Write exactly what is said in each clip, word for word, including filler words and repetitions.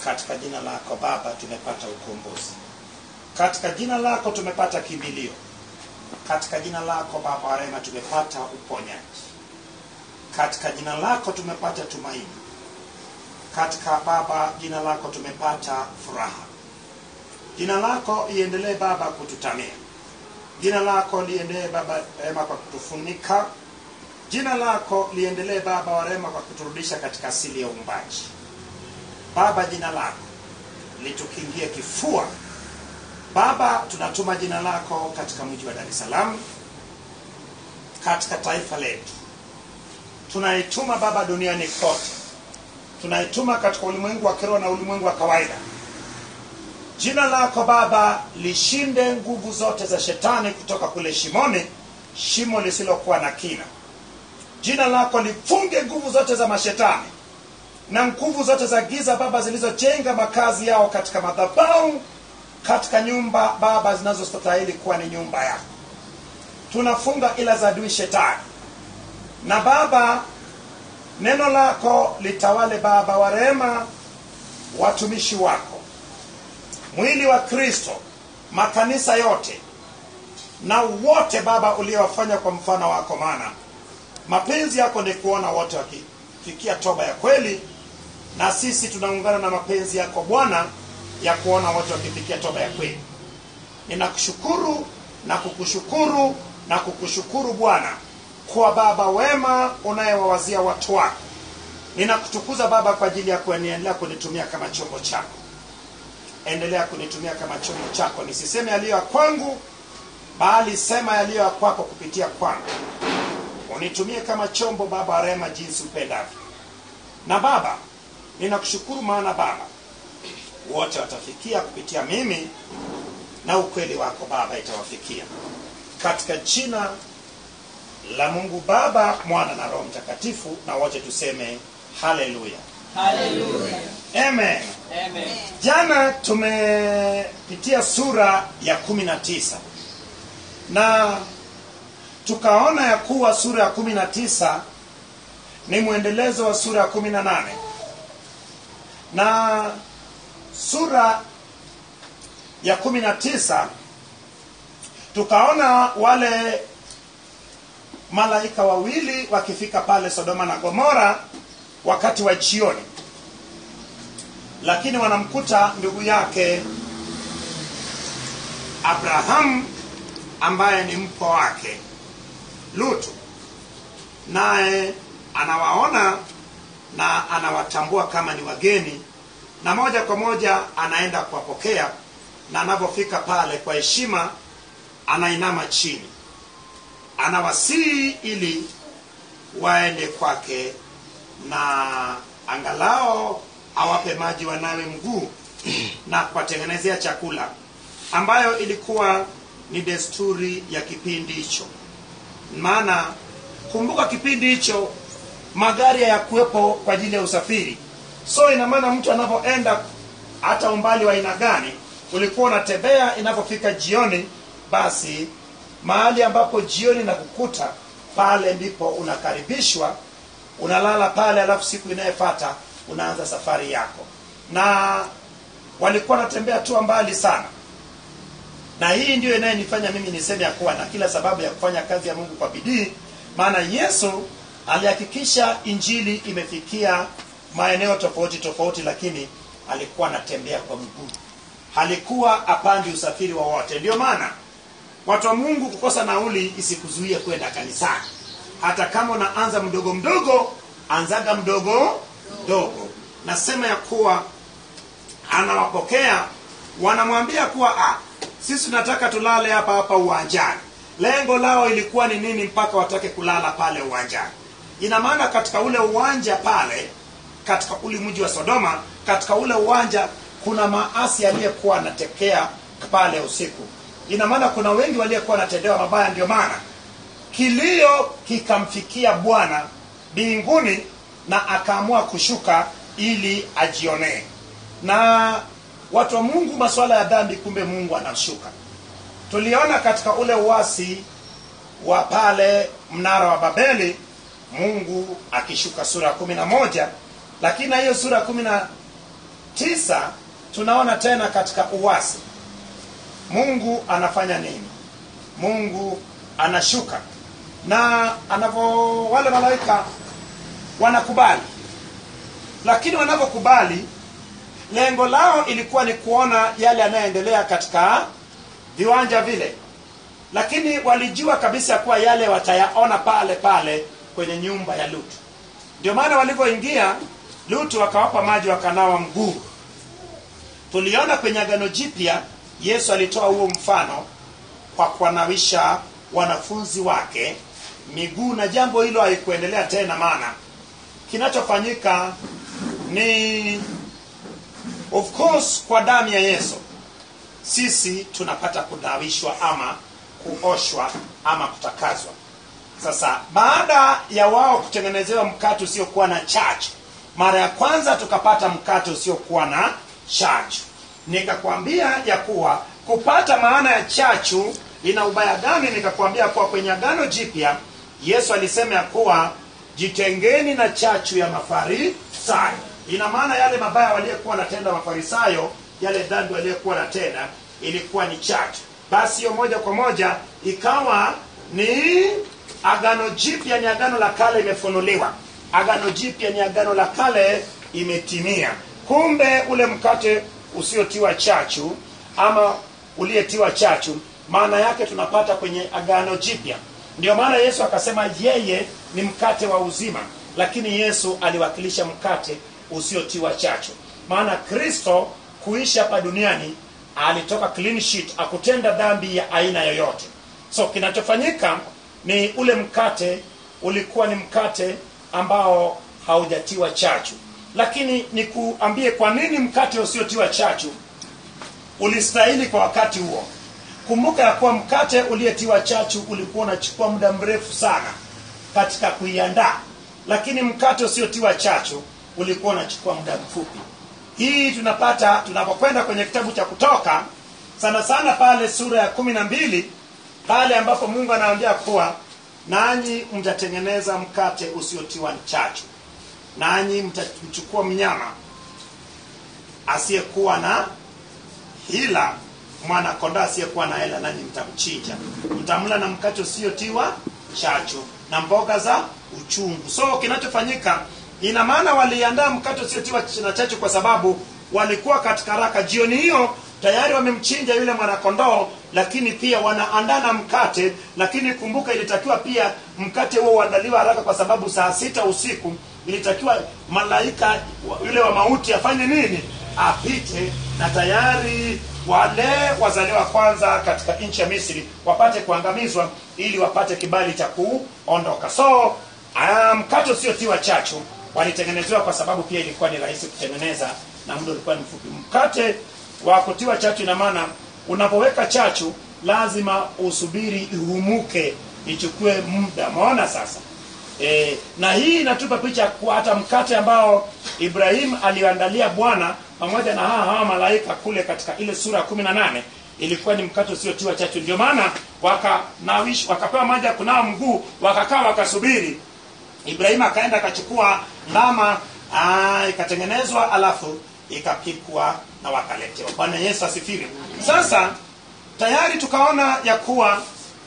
Katika jina lako Baba tumepata ukombozi. Katika jina lako tumepata kimbilio. Katika jina lako Baba wa rehema tumepata uponyaji. Katika jina lako tumepata tumaini. Katika Baba jina lako tumepata furaha. Jina lako liendelee Baba kututamia. Jina lako liendelee Baba rehema kwa kutufunika. Jina lako liendelee Baba wa rehema kwa kuturudisha katika asili ya uumbaji. Baba, jina lako litukingie kifua. Baba, tunatuma jina lako katika mji wa Dar es Salaam, katika taifa letu. Tunaituma Baba duniani kote. Tunaituma katika ulimwengu wa kiroho na ulimwengu wa kawaida. Jina lako Baba lishinde nguvu zote za shetani kutoka kule shimoni, shimo lisilokuwa na kina. Jina lako lifunge nguvu zote za mashetani na nguvu zote za giza Baba zilizojenga makazi yao katika madhabahu, katika nyumba Baba zinazostahili kuwa ni nyumba yako. Tunafunga ila za adui shetani. Na Baba, neno lako litawale Baba wa rehema watumishi wako, mwili wa Kristo, makanisa yote na wote Baba uliowafanya kwa mfano wako, maana mapenzi yako ni kuona wote wakifikia toba ya kweli, na sisi tunaungana na mapenzi yako Bwana ya kuona wote wakifikia toba ya kweli. Ninakushukuru na kukushukuru na kukushukuru Bwana kwa Baba wema unayewawazia watu wako. Ninakutukuza Baba kwa ajili ya kuendelea kunitumia kama chombo chako. Endelea kunitumia kama chombo chako. Nisiseme yaliyo kwangu, bali sema yaliyo kwako kupitia kwangu. Unitumie kama chombo Baba rehema jinsi upendavyo. Na Baba, ninakushukuru maana Baba wote watafikia kupitia mimi, na ukweli wako Baba itawafikia. Katika jina la Mungu Baba, Mwana na Roho Mtakatifu, na wote tuseme haleluya. Haleluya. Amen. Amen. Jana tumepitia sura ya kumi na tisa. Na tukaona ya kuwa sura ya kumi na tisa ni mwendelezo wa sura ya kumi na nane. Na sura ya kumi na tisa tukaona wale malaika wawili wakifika pale Sodoma na Gomora wakati wa jioni, lakini wanamkuta ndugu yake Abraham ambaye ni mkwe wake Lutu, naye anawaona na anawatambua kama ni wageni, na moja kwa moja anaenda kuwapokea. Na anapofika pale kwa heshima anainama chini, anawasihi ili waende kwake na angalao awape maji wanawe mguu na kuwatengenezea chakula, ambayo ilikuwa ni desturi ya kipindi hicho. Maana kumbuka kipindi hicho magari hayakuwepo kwa ajili ya usafiri. So ina maana mtu anapoenda hata umbali wa aina gani ulikuwa unatembea, inapofika jioni basi mahali ambapo jioni na kukuta pale ndipo unakaribishwa, unalala pale, alafu siku inayofuata unaanza safari yako. Na walikuwa wanatembea tu mbali sana. Na hii ndio inayonifanya mimi niseme ya kuwa na kila sababu ya kufanya kazi ya Mungu kwa bidii, maana Yesu alihakikisha injili imefikia maeneo tofauti tofauti, lakini alikuwa anatembea kwa mguu. Halikuwa apandi usafiri wowote. Ndio maana watu wa Mungu, kukosa nauli isikuzuie kwenda kanisani. Hata kama unaanza mdogo mdogo, anzaga mdogo mdogo. Nasema ya kuwa anawapokea, wanamwambia kuwa ah, sisi tunataka tulale hapa hapa uwanjani. Lengo lao ilikuwa ni nini mpaka watake kulala pale uwanjani? Ina maana katika ule uwanja pale, katika ule mji wa Sodoma, katika ule uwanja kuna maasi aliyekuwa anatekea pale usiku. Ina maana kuna wengi waliokuwa wanatendewa mabaya. Ndio maana kilio kikamfikia Bwana mbinguni na akaamua kushuka ili ajionee. Na watu wa Mungu, masuala ya dhambi, kumbe Mungu anashuka. Tuliona katika ule uasi wa pale mnara wa Babeli Mungu akishuka sura kumi na moja, lakini na hiyo sura kumi na tisa tunaona tena katika uasi Mungu anafanya nini? Mungu anashuka na anavyo, wale malaika wanakubali. Lakini wanapokubali, lengo lao ilikuwa ni kuona yale yanayoendelea katika viwanja vile. Lakini walijua kabisa kuwa yale watayaona pale pale kwenye nyumba ya Lutu. Ndio maana walipoingia, Lutu wakawapa maji wakanawa mguu. Tuliona kwenye Agano Jipya Yesu alitoa huo mfano kwa kuwanawisha wanafunzi wake miguu, na jambo hilo haikuendelea tena. Maana kinachofanyika ni, of course, kwa damu ya Yesu sisi tunapata kunawishwa ama kuoshwa ama kutakazwa. Sasa baada ya wao kutengenezewa mkate usiokuwa na chachu, mara ya kwanza tukapata mkate usiokuwa na chachu. Nikakwambia ya kuwa kupata maana ya chachu ina ubaya gani. Nikakwambia kuwa kwenye Agano Jipya Yesu alisema ya kuwa jitengeni na chachu ya Mafarisayo. Ina maana yale mabaya waliokuwa wanatenda Mafarisayo, yale dhambi waliokuwa wanatenda ilikuwa ni chachu. Basi hiyo moja kwa moja ikawa ni Agano Jipya, ni Agano la Kale imefunuliwa. Agano Jipya ni Agano la Kale imetimia. Kumbe ule mkate usiotiwa chachu ama uliyetiwa chachu, maana yake tunapata kwenye Agano Jipya. Ndio maana Yesu akasema yeye ni mkate wa uzima, lakini Yesu aliwakilisha mkate usiotiwa chachu. Maana Kristo kuishi hapa duniani alitoka clean sheet, akutenda dhambi ya aina yoyote. So kinachofanyika ni ule mkate ulikuwa ni mkate ambao haujatiwa chachu. Lakini nikuambie kwa nini mkate usiotiwa chachu ulistahili kwa wakati huo. Kumbuka ya kuwa mkate uliyetiwa chachu ulikuwa unachukua muda mrefu sana katika kuiandaa, lakini mkate usiotiwa chachu ulikuwa unachukua muda mfupi. Hii tunapata tunapokwenda kwenye kitabu cha Kutoka, sana sana pale sura ya kumi na mbili, pale ambapo Mungu anaambia kuwa nanyi mtatengeneza mkate usiotiwa chachu, nanyi mtachukua mnyama asiyekuwa na hila, mwana kondoo asiyekuwa na hila, nanyi mtamchinja, mtamla na mkate usiotiwa chachu na mboga za uchungu. So kinachofanyika, ina maana waliandaa mkate usiotiwa chachu kwa sababu walikuwa katika haraka. Jioni hiyo tayari wamemchinja yule mwana kondoo, lakini pia wanaandaa na mkate. Lakini kumbuka, ilitakiwa pia mkate huo uandaliwe haraka kwa sababu saa sita usiku ilitakiwa malaika yule wa mauti afanye nini? Apite, na tayari wale wazaliwa kwanza katika nchi ya Misri wapate kuangamizwa ili wapate kibali cha kuondoka. So mkate um, usiotiwa chachu walitengenezewa kwa sababu pia ilikuwa ni rahisi kutengeneza na muda ulikuwa ni mfupi. Mkate wa kutiwa chachu, ina maana unapoweka chachu lazima usubiri ihumuke, ichukue muda. Maona sasa e, na hii inatupa picha kwa hata mkate ambao Ibrahim aliandalia Bwana pamoja na hawa hawa malaika kule katika ile sura ya kumi na nane ilikuwa ni mkate usiotiwa chachu. Ndio maana wakanawish wakapewa maji ya kunawa mguu, wakakaa wakasubiri. Ibrahim akaenda akachukua ndama, ikatengenezwa, alafu ikapikwa na wakaletewa. Bwana Yesu asifiwe. Sasa tayari tukaona ya kuwa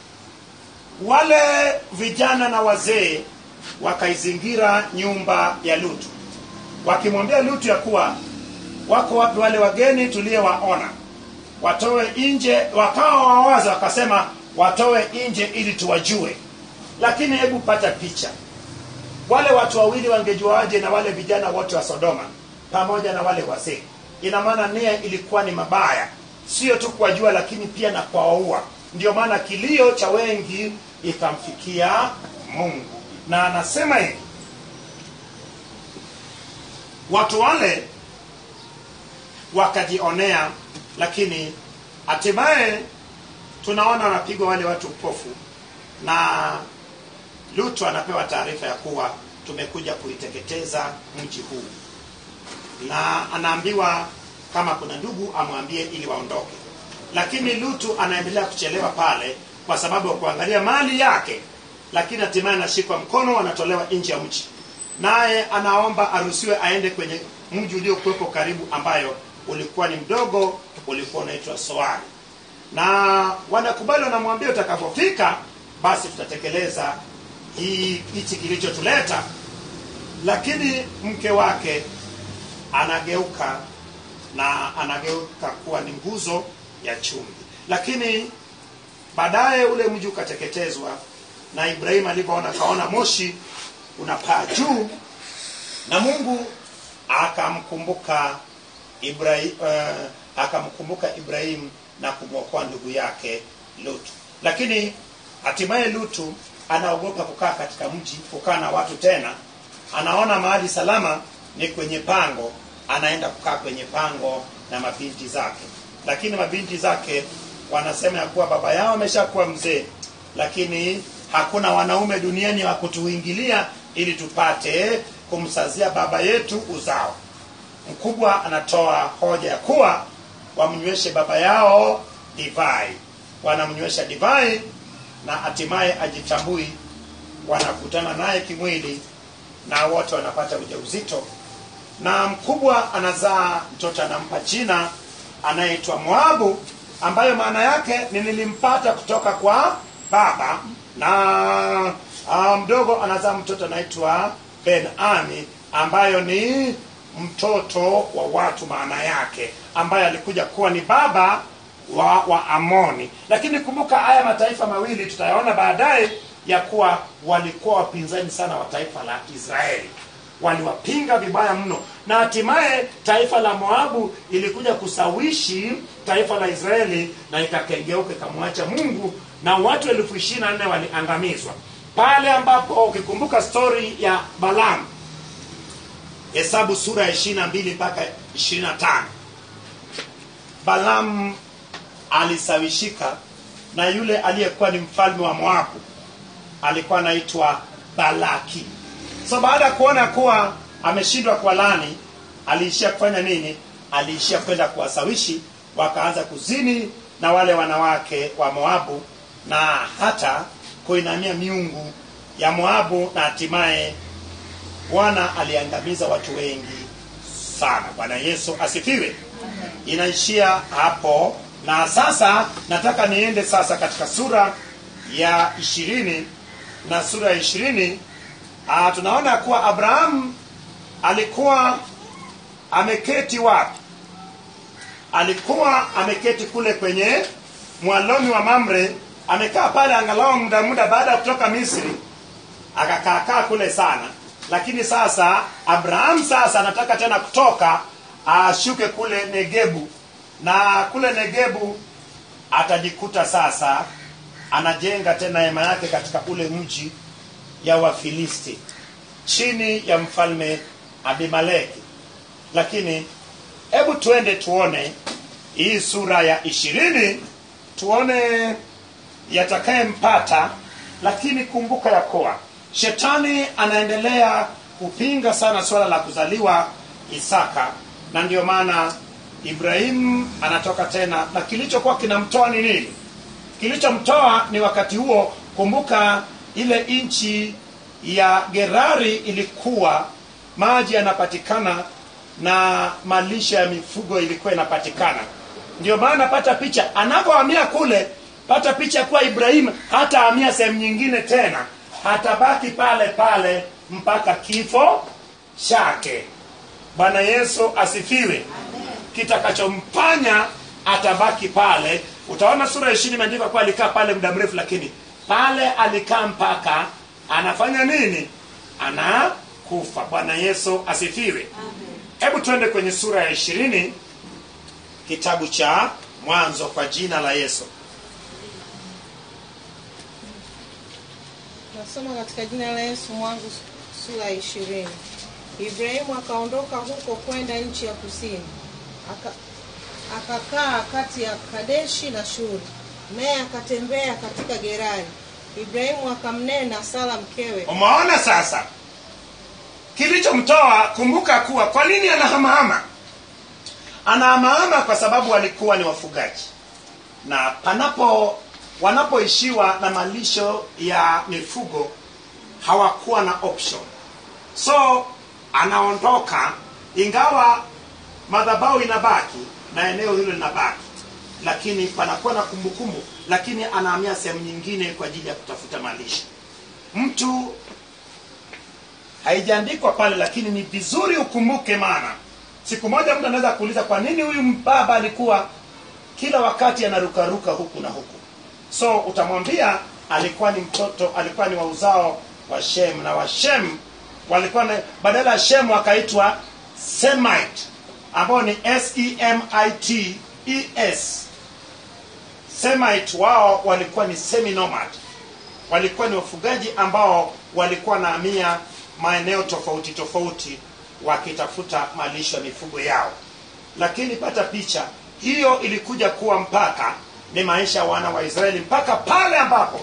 wale vijana na wazee wakaizingira nyumba ya Lutu, wakimwambia Lutu ya kuwa wako wapi wale wageni tuliyewaona, watoe nje. Wakawa wawaza wakasema watoe nje ili tuwajue. Lakini hebu pata picha, wale watu wawili wangejuaje na wale vijana wote wa Sodoma pamoja na wale wazee? Ina maana nia ilikuwa ni mabaya, sio tu kuwajua lakini pia na kuwaua. Ndio maana kilio cha wengi ikamfikia Mungu, na anasema hivi, watu wale wakajionea, lakini hatimaye tunaona wanapigwa wale watu upofu, na Lutu anapewa taarifa ya kuwa tumekuja kuiteketeza mji huu, na anaambiwa kama kuna ndugu amwambie ili waondoke. Lakini Lutu anaendelea kuchelewa pale kwa sababu ya kuangalia mali yake, lakini hatimaye anashikwa mkono, anatolewa nje ya mji. naye anaomba aruhusiwe aende kwenye mji uliokuwepo karibu, ambayo ulikuwa ni mdogo, ulikuwa unaitwa Soari. Na wanakubali, wanamwambia utakapofika basi tutatekeleza hii hichi kilichotuleta. Lakini mke wake anageuka na anageuka kuwa ni nguzo ya chumvi. Lakini baadaye ule mji ukateketezwa, na Ibrahim alipoona kaona moshi unapaa juu, na Mungu akamkumbuka Ibrahim, uh, akamkumbuka Ibrahim na kumwokoa ndugu yake Lutu. Lakini hatimaye Lutu anaogopa kukaa katika mji, kukaa na watu tena. Anaona mahali salama ni kwenye pango, anaenda kukaa kwenye pango na mabinti zake. Lakini mabinti zake wanasema ya kuwa baba yao ameshakuwa mzee, lakini hakuna wanaume duniani wa kutuingilia ili tupate kumsazia baba yetu uzao. Mkubwa anatoa hoja ya kuwa wamnyweshe baba yao divai. Wanamnywesha divai, na hatimaye ajitambui, wanakutana naye kimwili, na wote wanapata ujauzito. Na mkubwa anazaa mtoto, anampa jina anaitwa Moabu, ambayo maana yake ni nilimpata kutoka kwa baba. Na uh, mdogo anazaa mtoto anaitwa Ben-Ami, ambayo ni mtoto wa watu maana yake, ambaye alikuja kuwa ni baba wa, wa Amoni. Lakini kumbuka haya mataifa mawili tutayaona baadaye ya kuwa walikuwa wapinzani sana wa taifa la Israeli. Waliwapinga vibaya mno, na hatimaye taifa la Moabu ilikuja kusawishi taifa la Israeli, na ikakengeuka ikamwacha Mungu, na watu elfu ishirini na nne waliangamizwa. Pale ambapo ukikumbuka story ya Balaam, Hesabu sura ya ishirini na mbili mpaka ishirini na tano, Balaam alisawishika na yule aliyekuwa ni mfalme wa Moabu, alikuwa anaitwa Balaki. So baada ya kuona kuwa ameshindwa kwa lani, aliishia kufanya nini? Aliishia kwenda kuwasawishi, wakaanza kuzini na wale wanawake wa Moabu, na hata kuinamia miungu ya Moabu, na hatimaye Bwana aliangamiza watu wengi sana. Bwana Yesu asifiwe. Inaishia hapo. Na sasa nataka niende sasa katika sura ya ishirini. Na sura ya ishirini uh, tunaona kuwa Abraham alikuwa ameketi wapi? Alikuwa ameketi kule kwenye mwaloni wa Mamre. Amekaa pale angalau muda muda baada ya kutoka Misri, akakaakaa kule sana. Lakini sasa Abraham sasa anataka tena kutoka ashuke kule Negebu, na kule Negebu atajikuta sasa anajenga tena hema yake katika ule mji ya Wafilisti chini ya mfalme Abimeleki. Lakini hebu tuende tuone hii sura ya ishirini, tuone yatakayempata. Lakini kumbuka ya kuwa Shetani anaendelea kupinga sana swala la kuzaliwa Isaka, na ndio maana Ibrahim anatoka tena. Na kilichokuwa kinamtoa ni nini? Kilichomtoa ni wakati huo, kumbuka ile nchi ya Gerari ilikuwa maji yanapatikana na malisha ya mifugo ilikuwa inapatikana. Ndio maana pata picha anapohamia kule, pata picha kwa Ibrahim hata hamia sehemu nyingine tena, hatabaki pale pale mpaka kifo chake. Bwana Yesu asifiwe. Kitakachomfanya atabaki pale, utaona sura ya ishirini imeandikwa kwa alikaa pale muda mrefu, lakini pale alikaa mpaka anafanya nini? Anakufa. Bwana Yesu asifiwe. Hebu tuende kwenye sura ya ishirini kitabu cha Mwanzo kwa jina la Yesu. Nasoma katika jina la Yesu, Mwanzo sura ya ishirini. Ibrahimu akaondoka huko kwenda nchi ya kusini. Aka, akakaa kati ya Kadeshi na Shuri. Naye akatembea katika Gerari. Ibrahimu akamnena Sara mkewe. Umeona sasa kilichomtoa? Kumbuka kuwa kwa nini anahamahama? Anahamahama kwa sababu walikuwa ni wafugaji, na panapo wanapoishiwa na malisho ya mifugo hawakuwa na option. So anaondoka, ingawa madhabahu inabaki na eneo hilo linabaki, lakini panakuwa na kumbukumbu, lakini anahamia sehemu nyingine kwa ajili ya kutafuta malisho. Mtu haijaandikwa pale, lakini ni vizuri ukumbuke, maana siku moja mtu anaweza kuuliza kwa nini huyu baba alikuwa kila wakati anarukaruka huku na huku. So utamwambia alikuwa ni mtoto, alikuwa ni wa uzao wa Shem, na wa Shem walikuwa na, badala ya Shem wakaitwa Semite, ambao ni S E M I T E S. Semite wao walikuwa ni semi-nomad, walikuwa ni wafugaji ambao walikuwa na hamia maeneo tofauti tofauti wakitafuta malisho ya mifugo yao. Lakini pata picha, hiyo ilikuja kuwa mpaka ni maisha wana wa Israeli, mpaka pale ambapo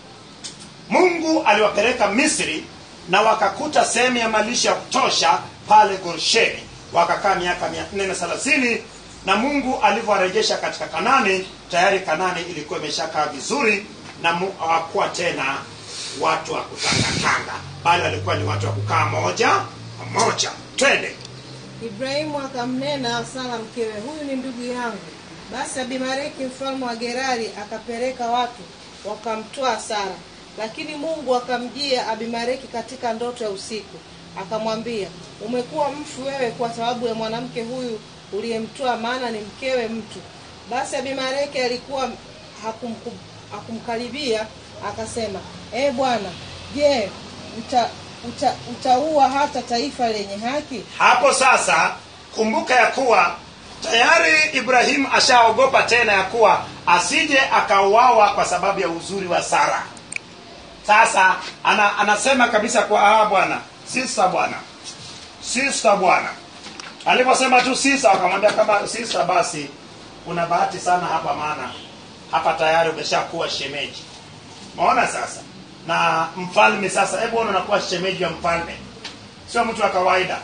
Mungu aliwapeleka Misri na wakakuta sehemu ya malisho ya kutosha pale Gosheni. Wakakaa miaka mia nne na thelathini, na Mungu alivyowarejesha katika Kanani, tayari Kanani ilikuwa imeshakaa vizuri na hawakuwa tena watu wa kutangatanga, bali walikuwa ni watu wa kukaa moja moja. Twende. Ibrahimu akamnena Sara mkewe, huyu ni ndugu yangu. Basi Abimeleki mfalme wa Gerari akapeleka watu wakamtoa Sara. Lakini Mungu akamjia Abimeleki katika ndoto ya usiku, akamwambia, umekuwa mfu wewe kwa sababu ya mwanamke huyu uliyemtoa, maana ni mkewe mtu. Basi Abimeleki alikuwa hakumku, hakumkaribia, akasema, e Bwana, je, uta, uta, utaua hata taifa lenye haki? Hapo sasa kumbuka ya kuwa tayari Ibrahim ashaogopa tena ya kuwa asije akauawa kwa sababu ya uzuri wa Sara. Sasa ana, anasema kabisa kwa ah bwana, sisa bwana. Sisa bwana. Aliposema tu sisa, akamwambia kama sisa basi una bahati sana hapa, maana hapa tayari umeshakuwa shemeji. Maona sasa? Na mfalme sasa, hebu ona unakuwa shemeji wa mfalme. Sio mtu wa kawaida.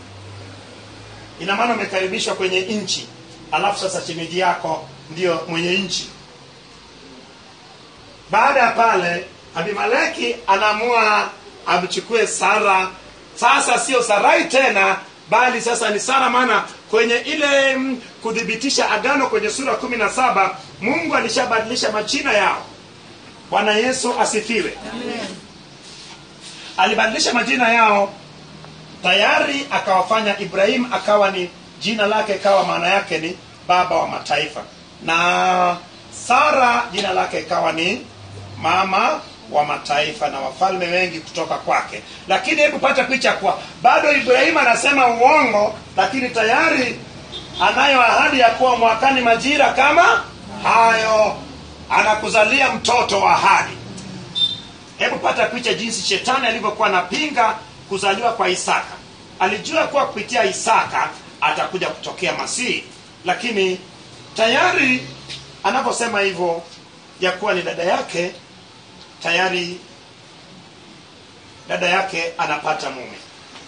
Ina maana umekaribishwa kwenye nchi, alafu sasa shemeji yako ndio mwenye nchi. Baada ya pale Abimeleki anaamua amchukue Sara. Sasa sio Sarai tena, bali sasa ni Sara, maana kwenye ile mm, kudhibitisha agano kwenye sura kumi na saba Mungu alishabadilisha majina yao. Bwana Yesu asifiwe. Amen. Alibadilisha majina yao tayari, akawafanya Ibrahim akawa ni jina lake kawa maana yake ni baba wa mataifa, na Sara jina lake kawa ni mama wa mataifa na wafalme wengi kutoka kwake. Lakini hebu pata picha kwa bado Ibrahim anasema uongo, lakini tayari anayo ahadi ya kuwa mwakani majira kama hayo anakuzalia mtoto wa ahadi. Hebu pata picha jinsi shetani alivyokuwa anapinga kuzaliwa kwa Isaka. Alijua kuwa kupitia Isaka atakuja kutokea Masihi, lakini tayari anaposema hivyo ya kuwa ni dada yake, tayari dada yake anapata mume,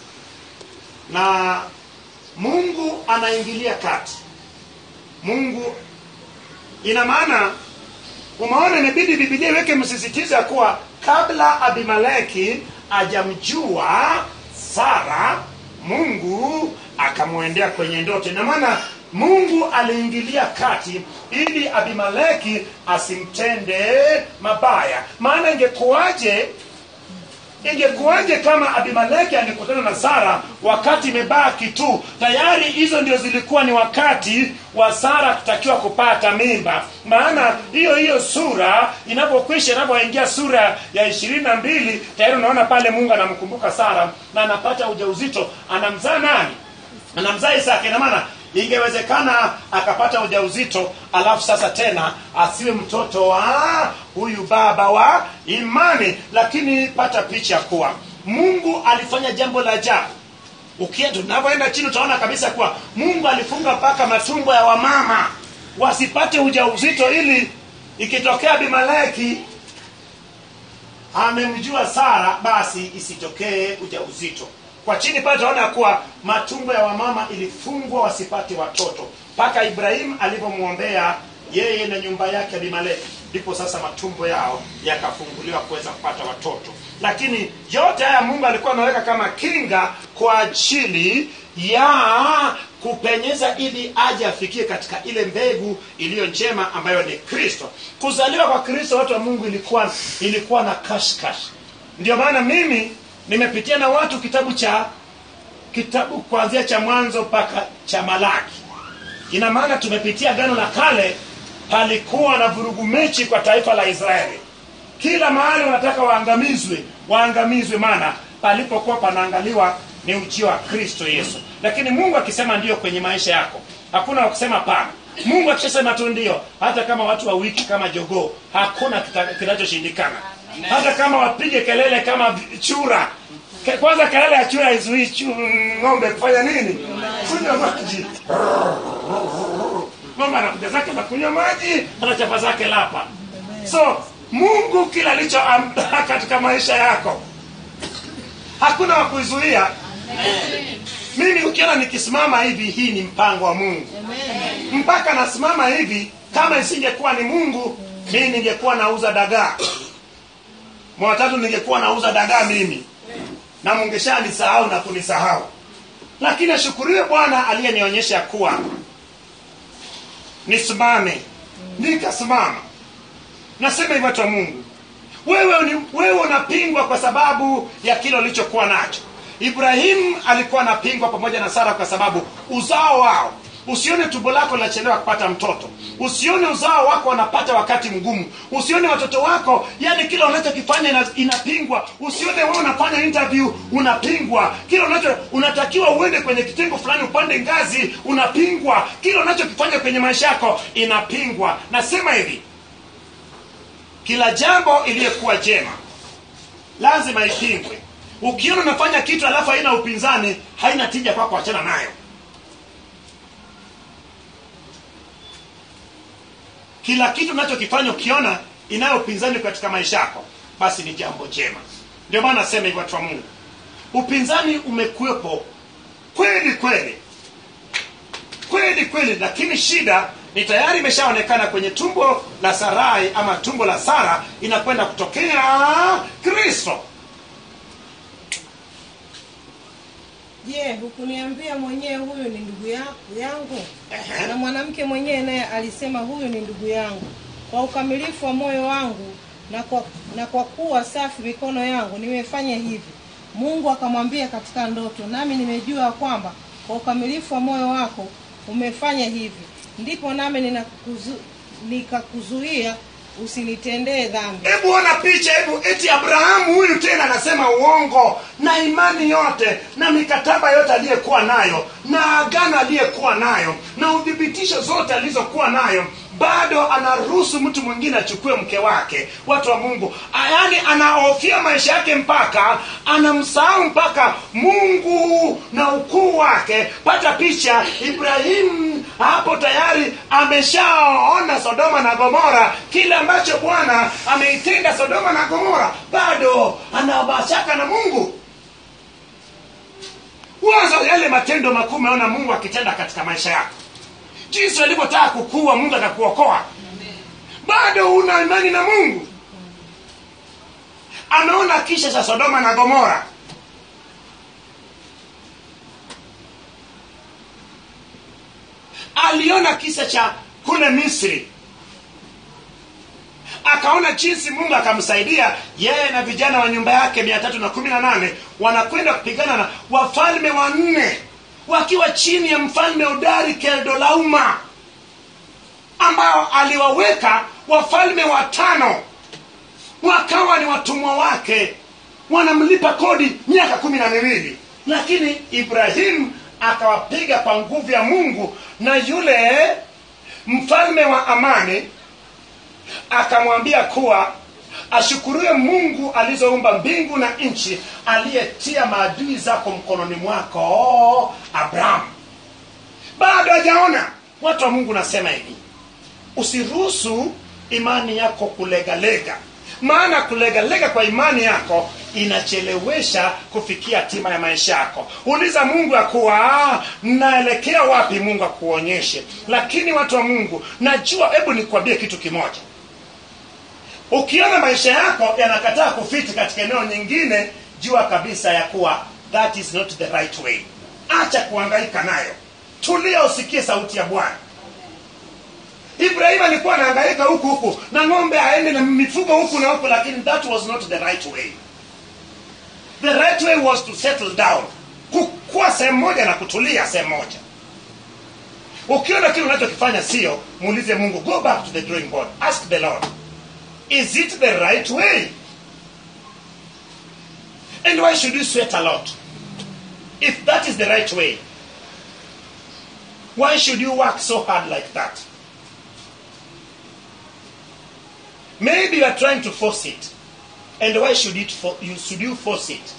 na Mungu anaingilia kati. Mungu, ina maana umeona inabidi Biblia iweke msisitizo ya kuwa kabla Abimeleki hajamjua Sara, Mungu akamwendea kwenye ndoto. Ina maana Mungu aliingilia kati ili Abimeleki asimtende mabaya. Maana ingekuwaje ingekuwaje kama Abimeleki angekutana na Sara wakati imebaki tu, tayari hizo ndio zilikuwa ni wakati wa Sara kutakiwa kupata mimba. Maana hiyo hiyo sura inapokwisha, inapoingia sura ya ishirini na mbili, tayari unaona pale Mungu anamkumbuka Sara na anapata ujauzito, anamzaa nani? Anamzaa Isaka. Ina maana ingewezekana akapata ujauzito alafu sasa tena asiwe mtoto wa huyu baba wa imani. Lakini pata picha kuwa Mungu alifanya jambo la ajabu. Ukienda tunapoenda chini utaona kabisa kuwa Mungu alifunga mpaka matumbo ya wamama wasipate ujauzito, ili ikitokea Abimeleki amemjua Sara basi isitokee ujauzito. Kwa chini pale tunaona kuwa matumbo ya wamama ilifungwa wasipate watoto mpaka Ibrahim alipomwombea yeye na nyumba yake Abimeleki. ndipo sasa matumbo yao yakafunguliwa kuweza kupata watoto. Lakini yote haya Mungu alikuwa anaweka kama kinga kwa ajili ya kupenyeza ili aje afikie katika ile mbegu iliyo njema ambayo ni Kristo. Kuzaliwa kwa Kristo, watu wa Mungu, ilikuwa ilikuwa na kashkash. Ndio maana mimi nimepitia na watu kitabu cha kitabu kuanzia cha Mwanzo mpaka cha Malaki. Ina maana tumepitia Agano la Kale. Palikuwa na vurugu mechi kwa taifa la Israeli. Kila mahali wanataka waangamizwe, waangamizwe, maana palipokuwa panaangaliwa ni ujio wa Kristo Yesu. Lakini Mungu akisema ndio kwenye maisha yako, hakuna kusema pana. Mungu akisema tu ndio, hata kama watu wa wiki kama jogoo, hakuna kinachoshindikana. Hata kama wapige kelele kama chura. Kwanza kelele ya chura haizuii ng'ombe kufanya nini? Kunywa maji. Ng'ombe anakuja zake na kunywa maji, anachapa zake lapa. So Mungu kila alichoandaa katika maisha yako, hakuna wa kuizuia. Mimi ukiona nikisimama hivi, hii ni mpango wa Mungu. Mpaka nasimama hivi, kama isingekuwa ni Mungu, mimi ningekuwa nauza dagaa. Mwatatu ningekuwa nauza dagaa mimi, na mungeshanisahau na kunisahau. Lakini ashukuriwe Bwana aliyenionyesha kuwa nisimame, nikasimama. Nasema hivyo watu wa Mungu, wewe ni wewe unapingwa kwa sababu ya kile ulichokuwa nacho. Ibrahim alikuwa anapingwa pamoja na Sara kwa sababu uzao wao. Usione tumbo lako linachelewa kupata mtoto. Usione uzao wako wanapata wakati mgumu. Usione watoto wako, yani kila unachokifanya inapingwa. Usione wewe unafanya interview unapingwa. Kila unacho unatakiwa uende kwenye kitengo fulani upande ngazi unapingwa. Kila unachokifanya kwenye maisha yako inapingwa. Nasema hivi, kila jambo iliyokuwa jema lazima ipingwe. Ukiona unafanya kitu alafu haina upinzani, haina tija kwako, achana nayo. Kila kitu unachokifanya ukiona inayo upinzani katika maisha yako, basi ni jambo jema. Ndio maana nasema hivyo watu wa Mungu. Upinzani umekuwepo kweli kweli. Kweli kweli, lakini shida ni tayari imeshaonekana kwenye tumbo la Sarai ama tumbo la Sara, inakwenda kutokea Kristo. Je, yeah, hukuniambia mwenyewe huyu ni ndugu yangu? Uh-huh. Na mwanamke mwenyewe naye alisema huyu ni ndugu yangu. Kwa ukamilifu wa moyo wangu na kwa, na kwa kuwa safi mikono yangu nimefanya hivi. Mungu akamwambia katika ndoto, nami nimejua kwamba kwa ukamilifu wa moyo wako umefanya hivi. Ndipo nami ninakuzu, nikakuzuia usinitendee dhambi. Hebu ona picha, hebu eti Abrahamu huyu tena anasema uongo, na imani yote na mikataba yote aliyekuwa nayo na agano aliyekuwa nayo na udhibitisho zote alizokuwa nayo, bado anaruhusu mtu mwingine achukue mke wake. Watu wa Mungu, yaani anahofia maisha yake mpaka anamsahau mpaka Mungu na ukuu wake. Pata picha, Ibrahim hapo tayari ameshaona Sodoma na Gomora, kile ambacho Bwana ameitenda Sodoma na Gomora, bado ana mashaka na Mungu. Wazo yale matendo makuu umeona Mungu akitenda katika maisha yako, jinsi alivyotaka kukua Mungu akakuokoa, bado una imani na Mungu. Ameona kisha cha Sodoma na Gomora, aliona kisa cha kule Misri, akaona jinsi Mungu akamsaidia yeye na vijana wa nyumba yake mia tatu na kumi na nane wanakwenda kupigana na wafalme wanne, wakiwa chini ya mfalme hodari Kedorlaoma, ambao aliwaweka wafalme watano wakawa ni watumwa wake, wanamlipa kodi miaka kumi na miwili. Lakini Ibrahim akawapiga kwa nguvu ya Mungu, na yule mfalme wa amani akamwambia kuwa ashukuriwe Mungu alizoumba mbingu na nchi, aliyetia maadui zako mkononi mwako Abraham. Bado hajaona. Watu wa Mungu, nasema hivi, usiruhusu imani yako kulegalega, maana kulegalega kwa imani yako inachelewesha kufikia hatima ya maisha yako. Uliza Mungu akuwa naelekea wapi, Mungu akuonyeshe. Lakini watu wa Mungu, najua, hebu nikwambie kitu kimoja. Ukiona maisha yako yanakataa kufiti katika eneo nyingine, jua kabisa ya kuwa that is not the right way. Acha kuhangaika nayo. Tulia usikie sauti ya Bwana. Ibrahim alikuwa anahangaika huku huku na ng'ombe aende na mifugo huku na huku, lakini that was not the right way. The right way was to settle down. Kukua sehemu moja na kutulia sehemu moja. Ukiona kile unachokifanya sio, muulize Mungu, go back to the drawing board. Ask the Lord, is it the right way? And why should you sweat a lot? If that is the right way, why should you work so hard like that? Maybe you are trying to force it. And why should it for, you should you force it?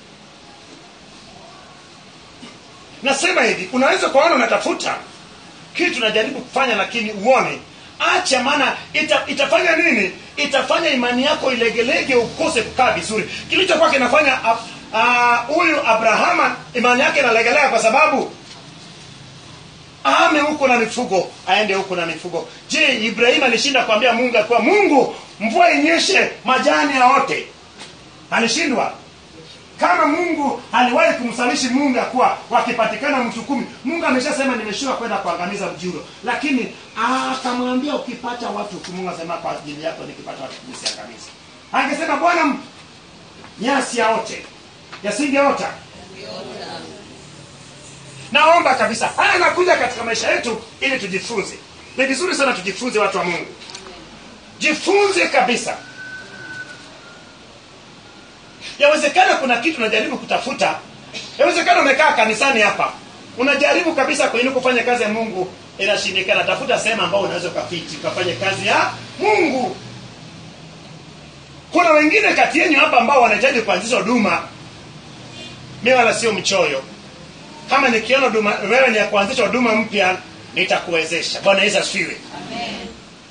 Nasema hivi, unaweza kuona unatafuta kitu unajaribu kufanya lakini uone, acha, maana ita, itafanya nini? Itafanya imani yako ilegelege, ukose kukaa vizuri. Kilichokuwa kinafanya huyu uh, Abrahama imani yake inalegelea kwa sababu ame huko na mifugo, aende huko na mifugo. Je, Ibrahim alishinda kuambia Mungu kwa Mungu mvua inyeshe majani yaote? Alishindwa? Kama Mungu aliwahi kumsalishi Mungu kwa wakipatikana mtu kumi, Mungu ameshasema nimeshuka kwenda kuangamiza mji huo. Lakini akamwambia ukipata watu kumi, Mungu asema kwa ajili yako nikipata watu kumi siangamize. Angesema Bwana nyasi yaote, yasingeota. Naomba kabisa haya nakuja katika maisha yetu ili tujifunze. Ni vizuri sana tujifunze, watu wa Mungu. Jifunze kabisa. Yawezekana kuna kitu unajaribu kutafuta. Yawezekana umekaa kanisani hapa, unajaribu kabisa kwa nini kufanya kazi ya Mungu inashindikana. Tafuta sehemu ambayo unaweza kufiti kufanya kazi ya Mungu. Kuna wengine kati yenu hapa ambao wanahitaji kuanzisha huduma. Mimi wala sio mchoyo. Kama nikiona huduma wewe ni ya kuanzisha huduma mpya, nitakuwezesha. Bwana Yesu asifiwe. Amen.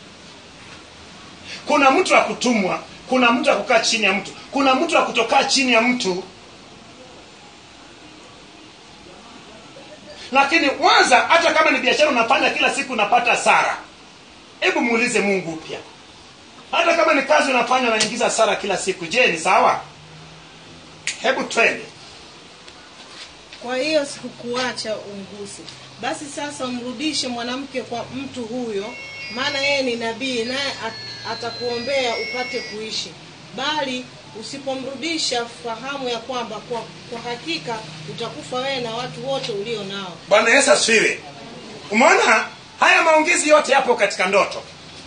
Kuna mtu wa kutumwa, kuna mtu wa kukaa chini ya mtu, kuna mtu wa kutokaa chini ya mtu. Lakini waza, hata kama ni biashara unafanya kila siku unapata hasara, hebu muulize Mungu pia. Hata kama ni kazi unafanya unaingiza hasara kila siku, je, ni sawa? Hebu twende. Kwa hiyo sikukuacha umguse. Basi sasa umrudishe mwanamke kwa mtu huyo, maana yeye ni nabii, naye atakuombea upate kuishi. Bali usipomrudisha, fahamu ya kwamba kwa, kwa hakika utakufa wewe na watu wote ulio nao. Bwana Yesu asifiwe. Umeona haya maongezi yote yapo katika ndoto.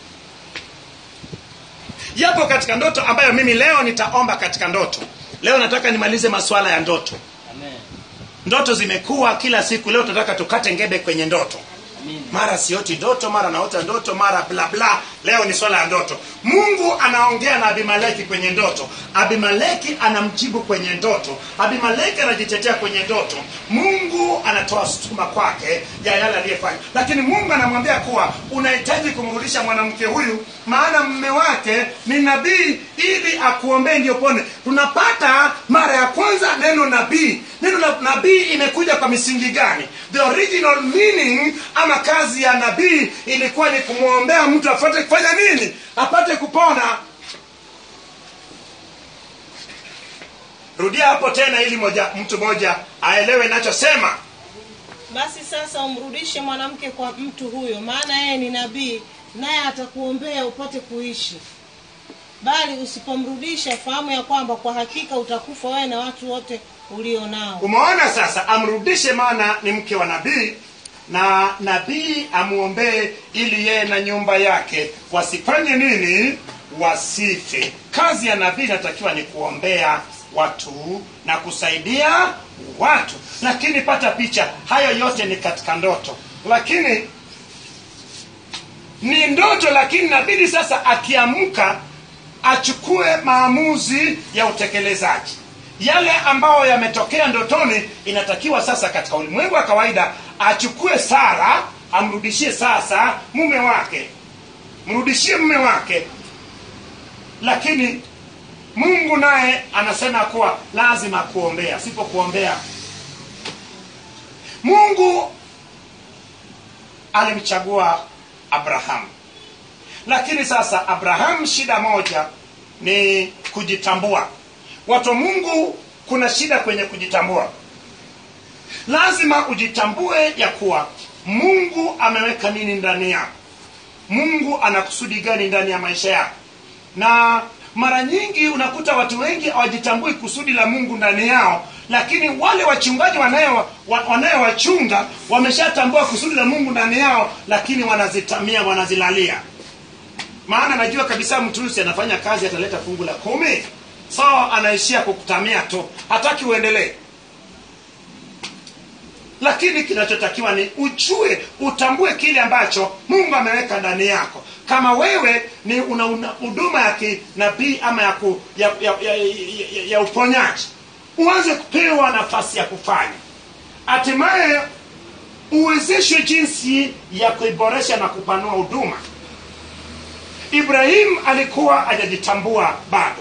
Yapo katika ndoto ambayo mimi leo nitaomba katika ndoto. Leo nataka nimalize masuala ya ndoto. Amen. Ndoto zimekuwa kila siku, leo tunataka tukate ngebe kwenye ndoto. Amen. Mara sioti ndoto, mara naota ndoto, mara bla bla. Leo ni swala ya ndoto. Mungu anaongea na Abimeleki kwenye ndoto. Abimeleki anamjibu kwenye ndoto. Abimeleki anajitetea kwenye ndoto. Mungu anatoa sutuma kwake ya yale aliyofanya. Lakini Mungu anamwambia kuwa unahitaji kumrudisha mwanamke huyu, maana mume wake ni nabii, ili akuombee ndio pone. Tunapata mara ya kwanza neno nabii. Neno la nabii imekuja kwa misingi gani? The original meaning ama kazi ya nabii ilikuwa ni kumwombea mtu apate kufanya nini? Apate kupona. Rudia hapo tena ili moja, mtu moja aelewe ninachosema. Basi sasa umrudishe mwanamke kwa mtu huyo, maana yeye ni nabii, naye atakuombea upate kuishi. Bali usipomrudisha, fahamu ya kwamba kwa hakika utakufa wewe na watu wote ulio nao. Umeona sasa, amrudishe maana ni mke wa nabii, na nabii amuombee ili yeye na nyumba yake wasifanye nini? Wasife. Kazi ya nabii inatakiwa ni kuombea watu na kusaidia watu. Lakini pata picha, hayo yote ni katika ndoto. Lakini ni ndoto, lakini nabii sasa akiamka achukue maamuzi ya utekelezaji. Yale ambayo yametokea ndotoni inatakiwa sasa katika ulimwengu wa kawaida achukue Sara, amrudishie sasa mume wake. Mrudishie mume wake. Lakini Mungu naye anasema kuwa lazima kuombea. Sipo kuombea. Mungu alimchagua Abrahamu. Lakini sasa Abraham, shida moja ni kujitambua. Watu wa Mungu, kuna shida kwenye kujitambua. Lazima ujitambue ya kuwa Mungu ameweka nini ndani yako. Mungu anakusudi gani ndani ya maisha yako. Na mara nyingi unakuta watu wengi hawajitambui kusudi la Mungu ndani yao, lakini wale wachungaji wanayo wanayowachunga wameshatambua kusudi la Mungu ndani yao, lakini wanazitamia, wanazilalia. Maana najua kabisa mtusi anafanya kazi, ataleta fungu la kumi, sawa, anaishia kukutamia tu, hataki uendelee. Lakini kinachotakiwa ni ujue, utambue kile ambacho Mungu ameweka ndani yako. Kama wewe ni una huduma ya kinabii ama ya, ku, ya, ya, ya, ya, ya uponyaji, uanze kupewa nafasi ya kufanya. Hatimaye uwezeshwe jinsi ya kuiboresha na kupanua huduma. Ibrahim alikuwa hajajitambua bado.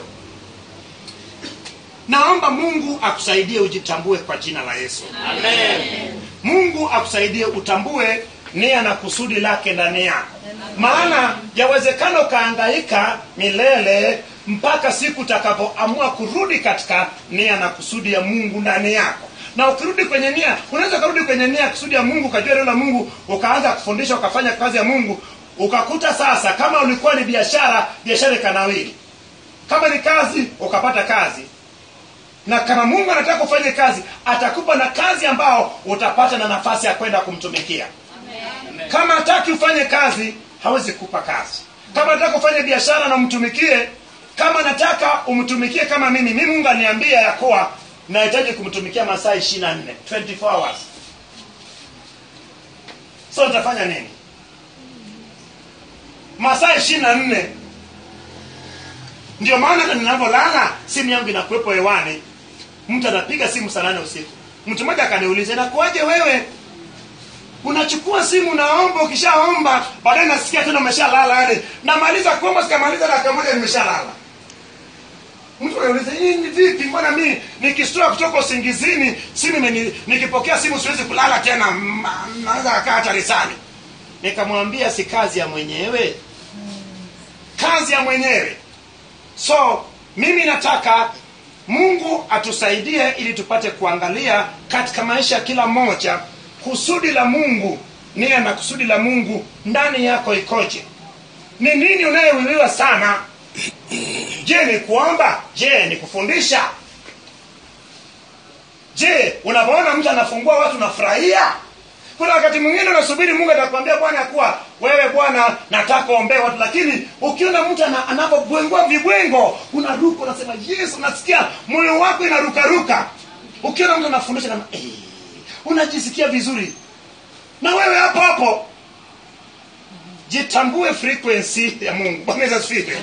Naomba Mungu akusaidie ujitambue kwa jina la Yesu. Amen. Mungu akusaidie utambue nia na kusudi lake ndani yako. Maana yawezekana ukahangaika milele mpaka siku utakapoamua kurudi katika nia na kusudi ya Mungu ndani yako. Na ukirudi kwenye nia, unaweza kurudi kwenye nia kusudi ya Mungu, ukajua neno la Mungu, ukaanza kufundisha, ukafanya kazi ya Mungu, ukakuta sasa kama ulikuwa ni biashara, biashara ikanawiri. Kama ni kazi, ukapata kazi. Na kama Mungu anataka ufanye kazi, atakupa na kazi ambao utapata na nafasi ya kwenda kumtumikia. Amen. Kama hataki ufanye kazi, hawezi kupa kazi. Kama nataka ufanye biashara na umtumikie, kama nataka umtumikie kama mimi, mimi Mungu aniambia ya kuwa nahitaji kumtumikia masaa ishirini na nne, twenty-four hours. So nitafanya nini? Masaa ishirini na nne. Ndio maana ninapolala simu yangu inakuwepo hewani. Mtu anapiga simu saa nane usiku. Mtu mmoja akaniuliza, "Inakuaje wewe unachukua simu naomba, ukishaomba baadaye nasikia tena umeshalala yani. Namaliza kuomba sikamaliza dakika moja nimeshalala." Mtu anauliza, "Hii ni vipi? Mbona mimi nikistua kutoka usingizini, simu meni, nikipokea simu siwezi kulala tena, naanza kukaa hata risali." Nikamwambia si kazi ya mwenyewe. Kazi ya mwenyewe. So mimi nataka Mungu atusaidie ili tupate kuangalia katika maisha ya kila mmoja kusudi la Mungu, nia na kusudi la Mungu ndani yako ikoje. Ni nini unayewiwiwa sana? Je, ni kuomba? Je, ni kufundisha? Je, unapoona mtu anafungua watu unafurahia? Kuna wakati mwingine unasubiri Mungu atakwambia Bwana kuwa wewe Bwana nataka ombe watu, lakini ukiona mtu anapobwengwa vibwengo unaruka, unasema yes, unasikia moyo wako inaruka ruka. Ukiona mtu anafundisha na eh, unajisikia vizuri. Na wewe hapo hapo jitambue frequency ya Mungu. Bwana Yesu asifiwe.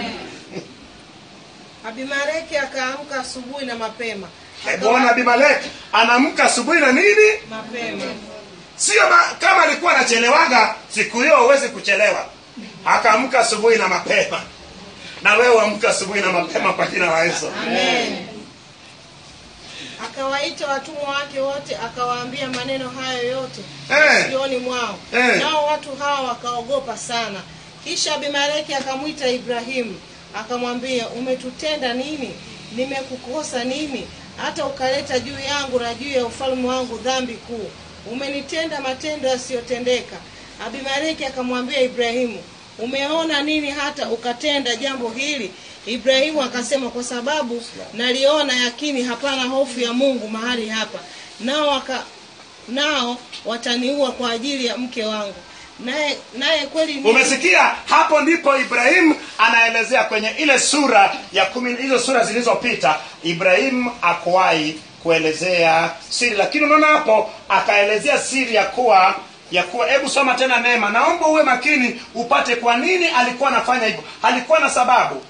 Abimeleki akaamka asubuhi na mapema. Bwana Abimeleki anaamka asubuhi na nini? Mapema. Sio kama alikuwa anachelewaga, siku hiyo huwezi kuchelewa. Akaamka asubuhi na mapema. Na wewe amka asubuhi na mapema kwa jina la Yesu. Amen. Akawaita watumwa wake wote, akawaambia maneno hayo yote masikioni hey. mwao. Hey. Nao watu hawa wakaogopa sana. Kisha Abimeleki akamwita Ibrahimu, akamwambia, "Umetutenda nini? Nimekukosa nini? Hata ukaleta juu yangu na juu ya ufalme wangu dhambi kuu. Umenitenda matendo yasiyotendeka." Abimeleki akamwambia Ibrahimu, "Umeona nini hata ukatenda jambo hili?" Ibrahimu akasema, "Kwa sababu naliona yakini hapana hofu ya Mungu mahali hapa. Nao waka, nao wataniua kwa ajili ya mke wangu." Naye naye kweli ni... Umesikia? Hapo ndipo Ibrahim anaelezea kwenye ile sura ya kumi, hizo sura zilizopita Ibrahim akuwahi kuelezea siri, lakini unaona hapo akaelezea siri ya kuwa ya kuwa hebu soma tena Neema. Naomba uwe makini upate kwa nini alikuwa anafanya hivyo. Alikuwa na sababu.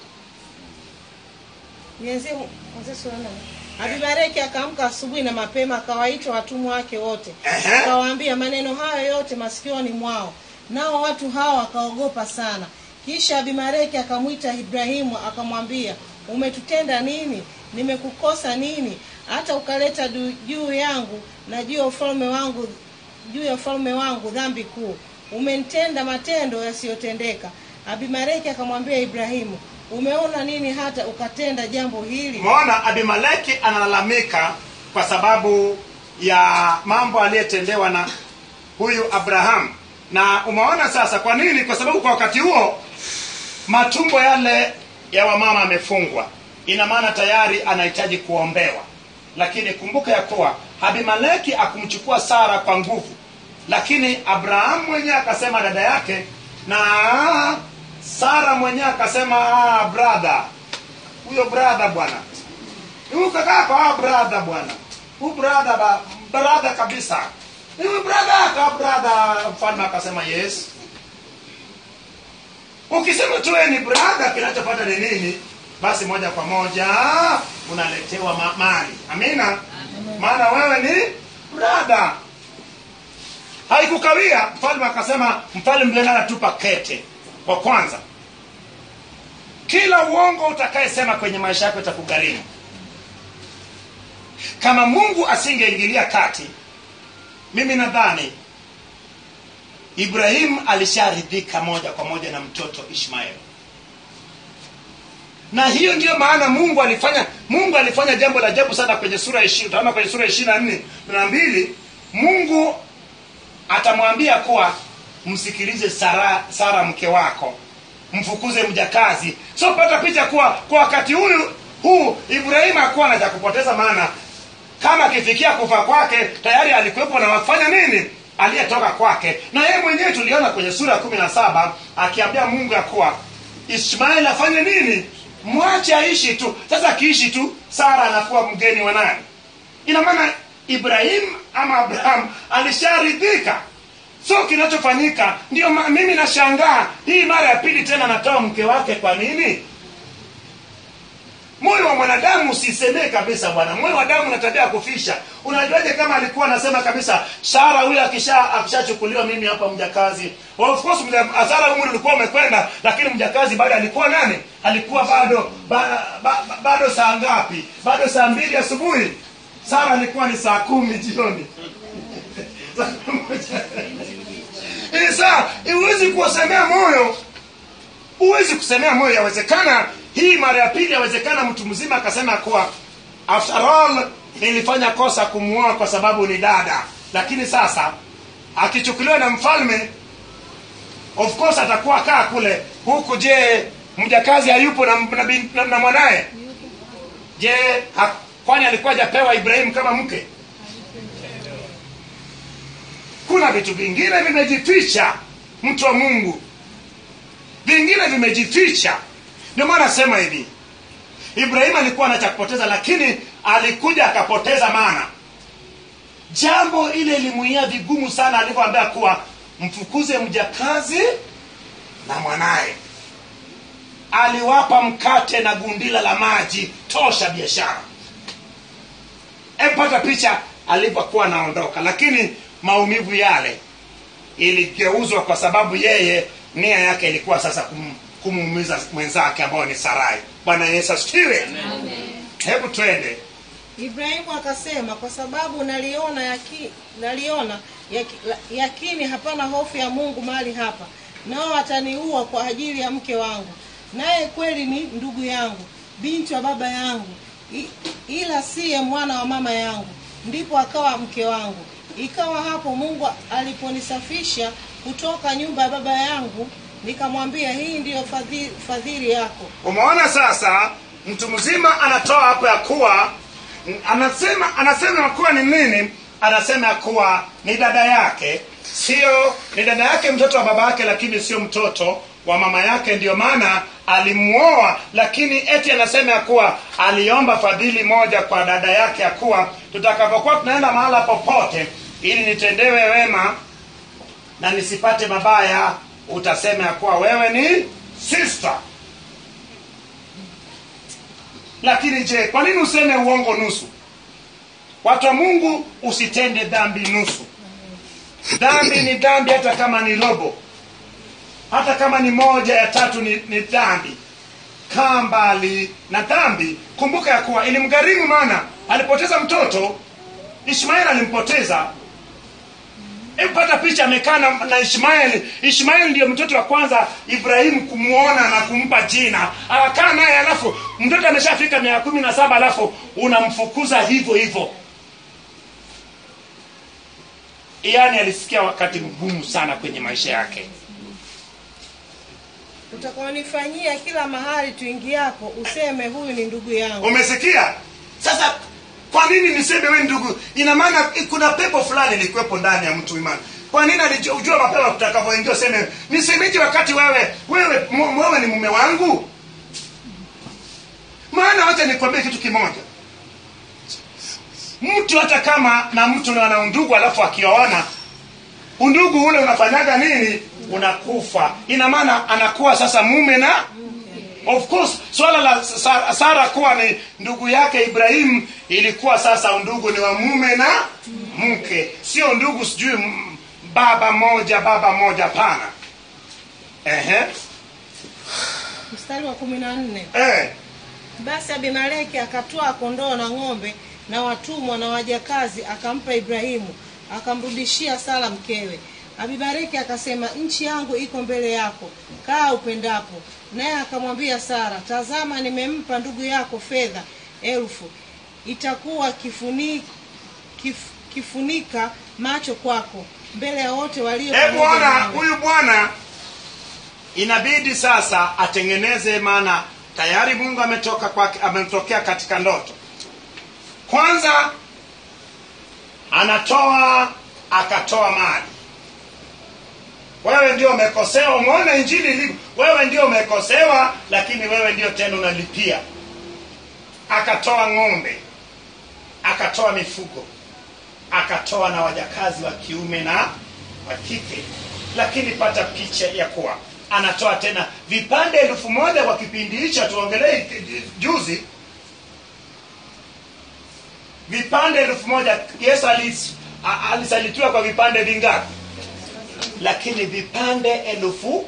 Nianzie mwanzo sura nane. Abimeleki akaamka asubuhi na mapema, akawaita watumwa wake wote. Uh-huh. Akawaambia maneno hayo yote masikioni mwao. Nao watu hao wakaogopa sana. Kisha Abimeleki akamwita Ibrahimu, akamwambia, "Umetutenda nini? Nimekukosa nini? Hata ukaleta juu yangu na juu ya ufalme wangu juu ya ufalme wangu dhambi kuu. Umenitenda matendo yasiyotendeka." Abimeleki akamwambia Ibrahimu, umeona nini hata ukatenda jambo hili? Umeona Abimeleki analalamika kwa sababu ya mambo aliyetendewa na huyu Abraham. Na umeona sasa kwa nini? Kwa sababu kwa wakati huo matumbo yale ya wamama amefungwa. Ina maana tayari anahitaji kuombewa. Lakini kumbuka ya kuwa Abimeleki akumchukua Sara kwa nguvu. Lakini Abraham mwenyewe akasema dada yake, na Sara mwenyewe akasema ah brother. Huyo brother bwana. Huyo kaka kwa brother bwana. Huyo brother ba, brother kabisa. Huyo brother ka brother. Mfalme akasema yes. Ukisema tu ni brother, kinachofuata ni nini? Basi moja kwa moja unaletewa ma mali. Amina. Maana wewe ni brother. Haikukawia, mfalme akasema, mfalme mlena anatupa kete. Kwa kwanza, kila uongo utakayesema kwenye maisha yako itakugharimu. Kama Mungu asingeingilia kati, mimi nadhani Ibrahim alisharidhika moja kwa moja na mtoto Ishmael. Na hiyo ndiyo maana Mungu alifanya Mungu alifanya jambo la ajabu sana kwenye sura ishirini. Utaona kwenye sura ishirini na nne na mbili, Mungu atamwambia kuwa msikilize Sara, Sara mke wako, mfukuze mjakazi. So pata picha kuwa kwa wakati huyu huu Ibrahim hakuwa anaja kupoteza, maana kama akifikia kufa kwake tayari alikuwepo na wafanya nini aliyetoka kwake. Na yeye mwenyewe tuliona kwenye sura kumi na saba akiambia Mungu ya kuwa Ishmael afanye nini, mwache aishi tu. Sasa akiishi tu Sara anakuwa mgeni wa nani? Ina maana Ibrahim ama Abraham alisharidhika. So kinachofanyika ndio mimi nashangaa hii mara ya pili tena anatoa mke wake. Kwa nini? Moyo wa mwanadamu usisemee kabisa bwana. Moyo wa damu una tabia kufisha. Unajuaje kama alikuwa anasema kabisa Sara huyu akisha akishachukuliwa mimi hapa mjakazi. Well, of course Sara umri ulikuwa umekwenda, lakini mjakazi bado alikuwa nani? Alikuwa bado ba, ba, ba, bado saa ngapi? Bado saa mbili asubuhi. Sara alikuwa ni saa kumi jioni. Sasa huwezi kusemea moyo. Huwezi kusemea moyo. Yawezekana hii mara ya pili, yawezekana mtu mzima akasema kwa after all nilifanya kosa kumuoa kwa sababu ni dada. Lakini sasa akichukuliwa na mfalme, of course atakuwa kaa kule. Huku je, mjakazi hayupo na, na, na, na mwanae? Je, ha, kwani alikuwa hajapewa Ibrahim kama mke? Kuna vitu vingine vimejificha, mtu wa Mungu. Vingine vimejificha. Ndio maana nasema hivi, Ibrahim alikuwa anacha kupoteza, lakini alikuja akapoteza. Maana jambo ile limuia vigumu sana alipoambia kuwa mfukuze mjakazi na mwanae. Aliwapa mkate na gundila la maji tosha biashara. Epata picha alipokuwa anaondoka, lakini maumivu yale iligeuzwa kwa sababu yeye nia yake ilikuwa sasa kum, kumuumiza mwenzake ambao ni Sarai. Bwana Yesu asifiwe. Amen. Hebu twende. Ibrahimu akasema, kwa sababu naliona yaki, naliona yaki, yakini hapana hofu ya Mungu mahali hapa, nao ataniua kwa ajili ya mke wangu, naye kweli ni ndugu yangu, binti wa baba yangu, I, ila siye mwana wa mama yangu, ndipo akawa mke wangu. Ikawa hapo Mungu aliponisafisha kutoka nyumba ya baba yangu, nikamwambia hii ndiyo fadhili, fadhili yako. Umeona sasa mtu mzima anatoa hapo ya kuwa anasema anasema kuwa ni nini? Anasema ya kuwa ni dada yake, sio ni dada yake mtoto wa baba yake, lakini sio mtoto wa mama yake. Ndio maana alimuoa, lakini eti anasema ya kuwa aliomba fadhili moja kwa dada yake, ya kuwa tutakapokuwa tunaenda mahala popote ili nitendewe wema na nisipate mabaya, utasema ya kuwa wewe ni sister. Lakini je, kwa nini useme uongo nusu? Watu wa Mungu, usitende dhambi nusu. Dhambi ni dhambi, hata kama ni robo, hata kama ni moja ya tatu ni, ni dhambi. Kaa mbali na dhambi. Kumbuka ya kuwa ilimgharimu, maana alipoteza mtoto. Ishmael alimpoteza. Hebu pata picha, amekaa na, na Ishmaeli. Ishmaeli ndio mtoto wa kwanza Ibrahimu kumuona na kumpa jina. Akakaa naye, alafu mtoto ameshafika miaka kumi na saba alafu unamfukuza hivyo hivyo. Yaani alisikia wakati mgumu sana kwenye maisha yake. Utakaonifanyia kila mahali tuingiapo, useme huyu ni ndugu yangu. Umesikia? Sasa kwa nini niseme wewe ndugu? Ina maana kuna pepo fulani ilikuwepo ndani ya mtu imani. Kwa nini alijua mapema kutakavyoingia useme nisemeje wakati wewe wewe wewe ni mume wangu? Maana wacha nikwambie kitu kimoja. Mtu hata kama na mtu na undugu alafu akioana, undugu ule unafanyaga nini? Unakufa. Ina maana anakuwa sasa mume na of course swala la Sara kuwa ni ndugu yake Ibrahim ilikuwa sasa undugu ni wa mume na mke, sio ndugu sijui baba moja baba moja, pana. Ehe, mstari wa kumi na nne. Eh, basi Abimeleki akatoa kondoo na ng'ombe na watumwa na wajakazi akampa Ibrahimu, akamrudishia Sara mkewe. Abimeleki akasema, nchi yangu iko mbele yako, kaa upendapo. Naye akamwambia Sara, tazama nimempa ndugu yako fedha elfu, itakuwa kifuni, kif, kifunika macho kwako mbele ya wote walio. Eh bwana, huyu bwana inabidi sasa atengeneze, maana tayari Mungu ametoka kwake, ametokea katika ndoto. Kwanza anatoa akatoa mali. Wewe ndio umekosewa, umeona injili ilivyo. Wewe ndio umekosewa, lakini wewe ndio tena unalipia. Akatoa ng'ombe, akatoa mifugo, akatoa na wajakazi wa kiume na wa kike. Lakini pata picha ya kuwa anatoa tena vipande elfu moja kwa kipindi hicho. Tuongelee juzi vipande elfu moja. Yesu alisalitiwa kwa vipande vingapi? Lakini vipande elfu.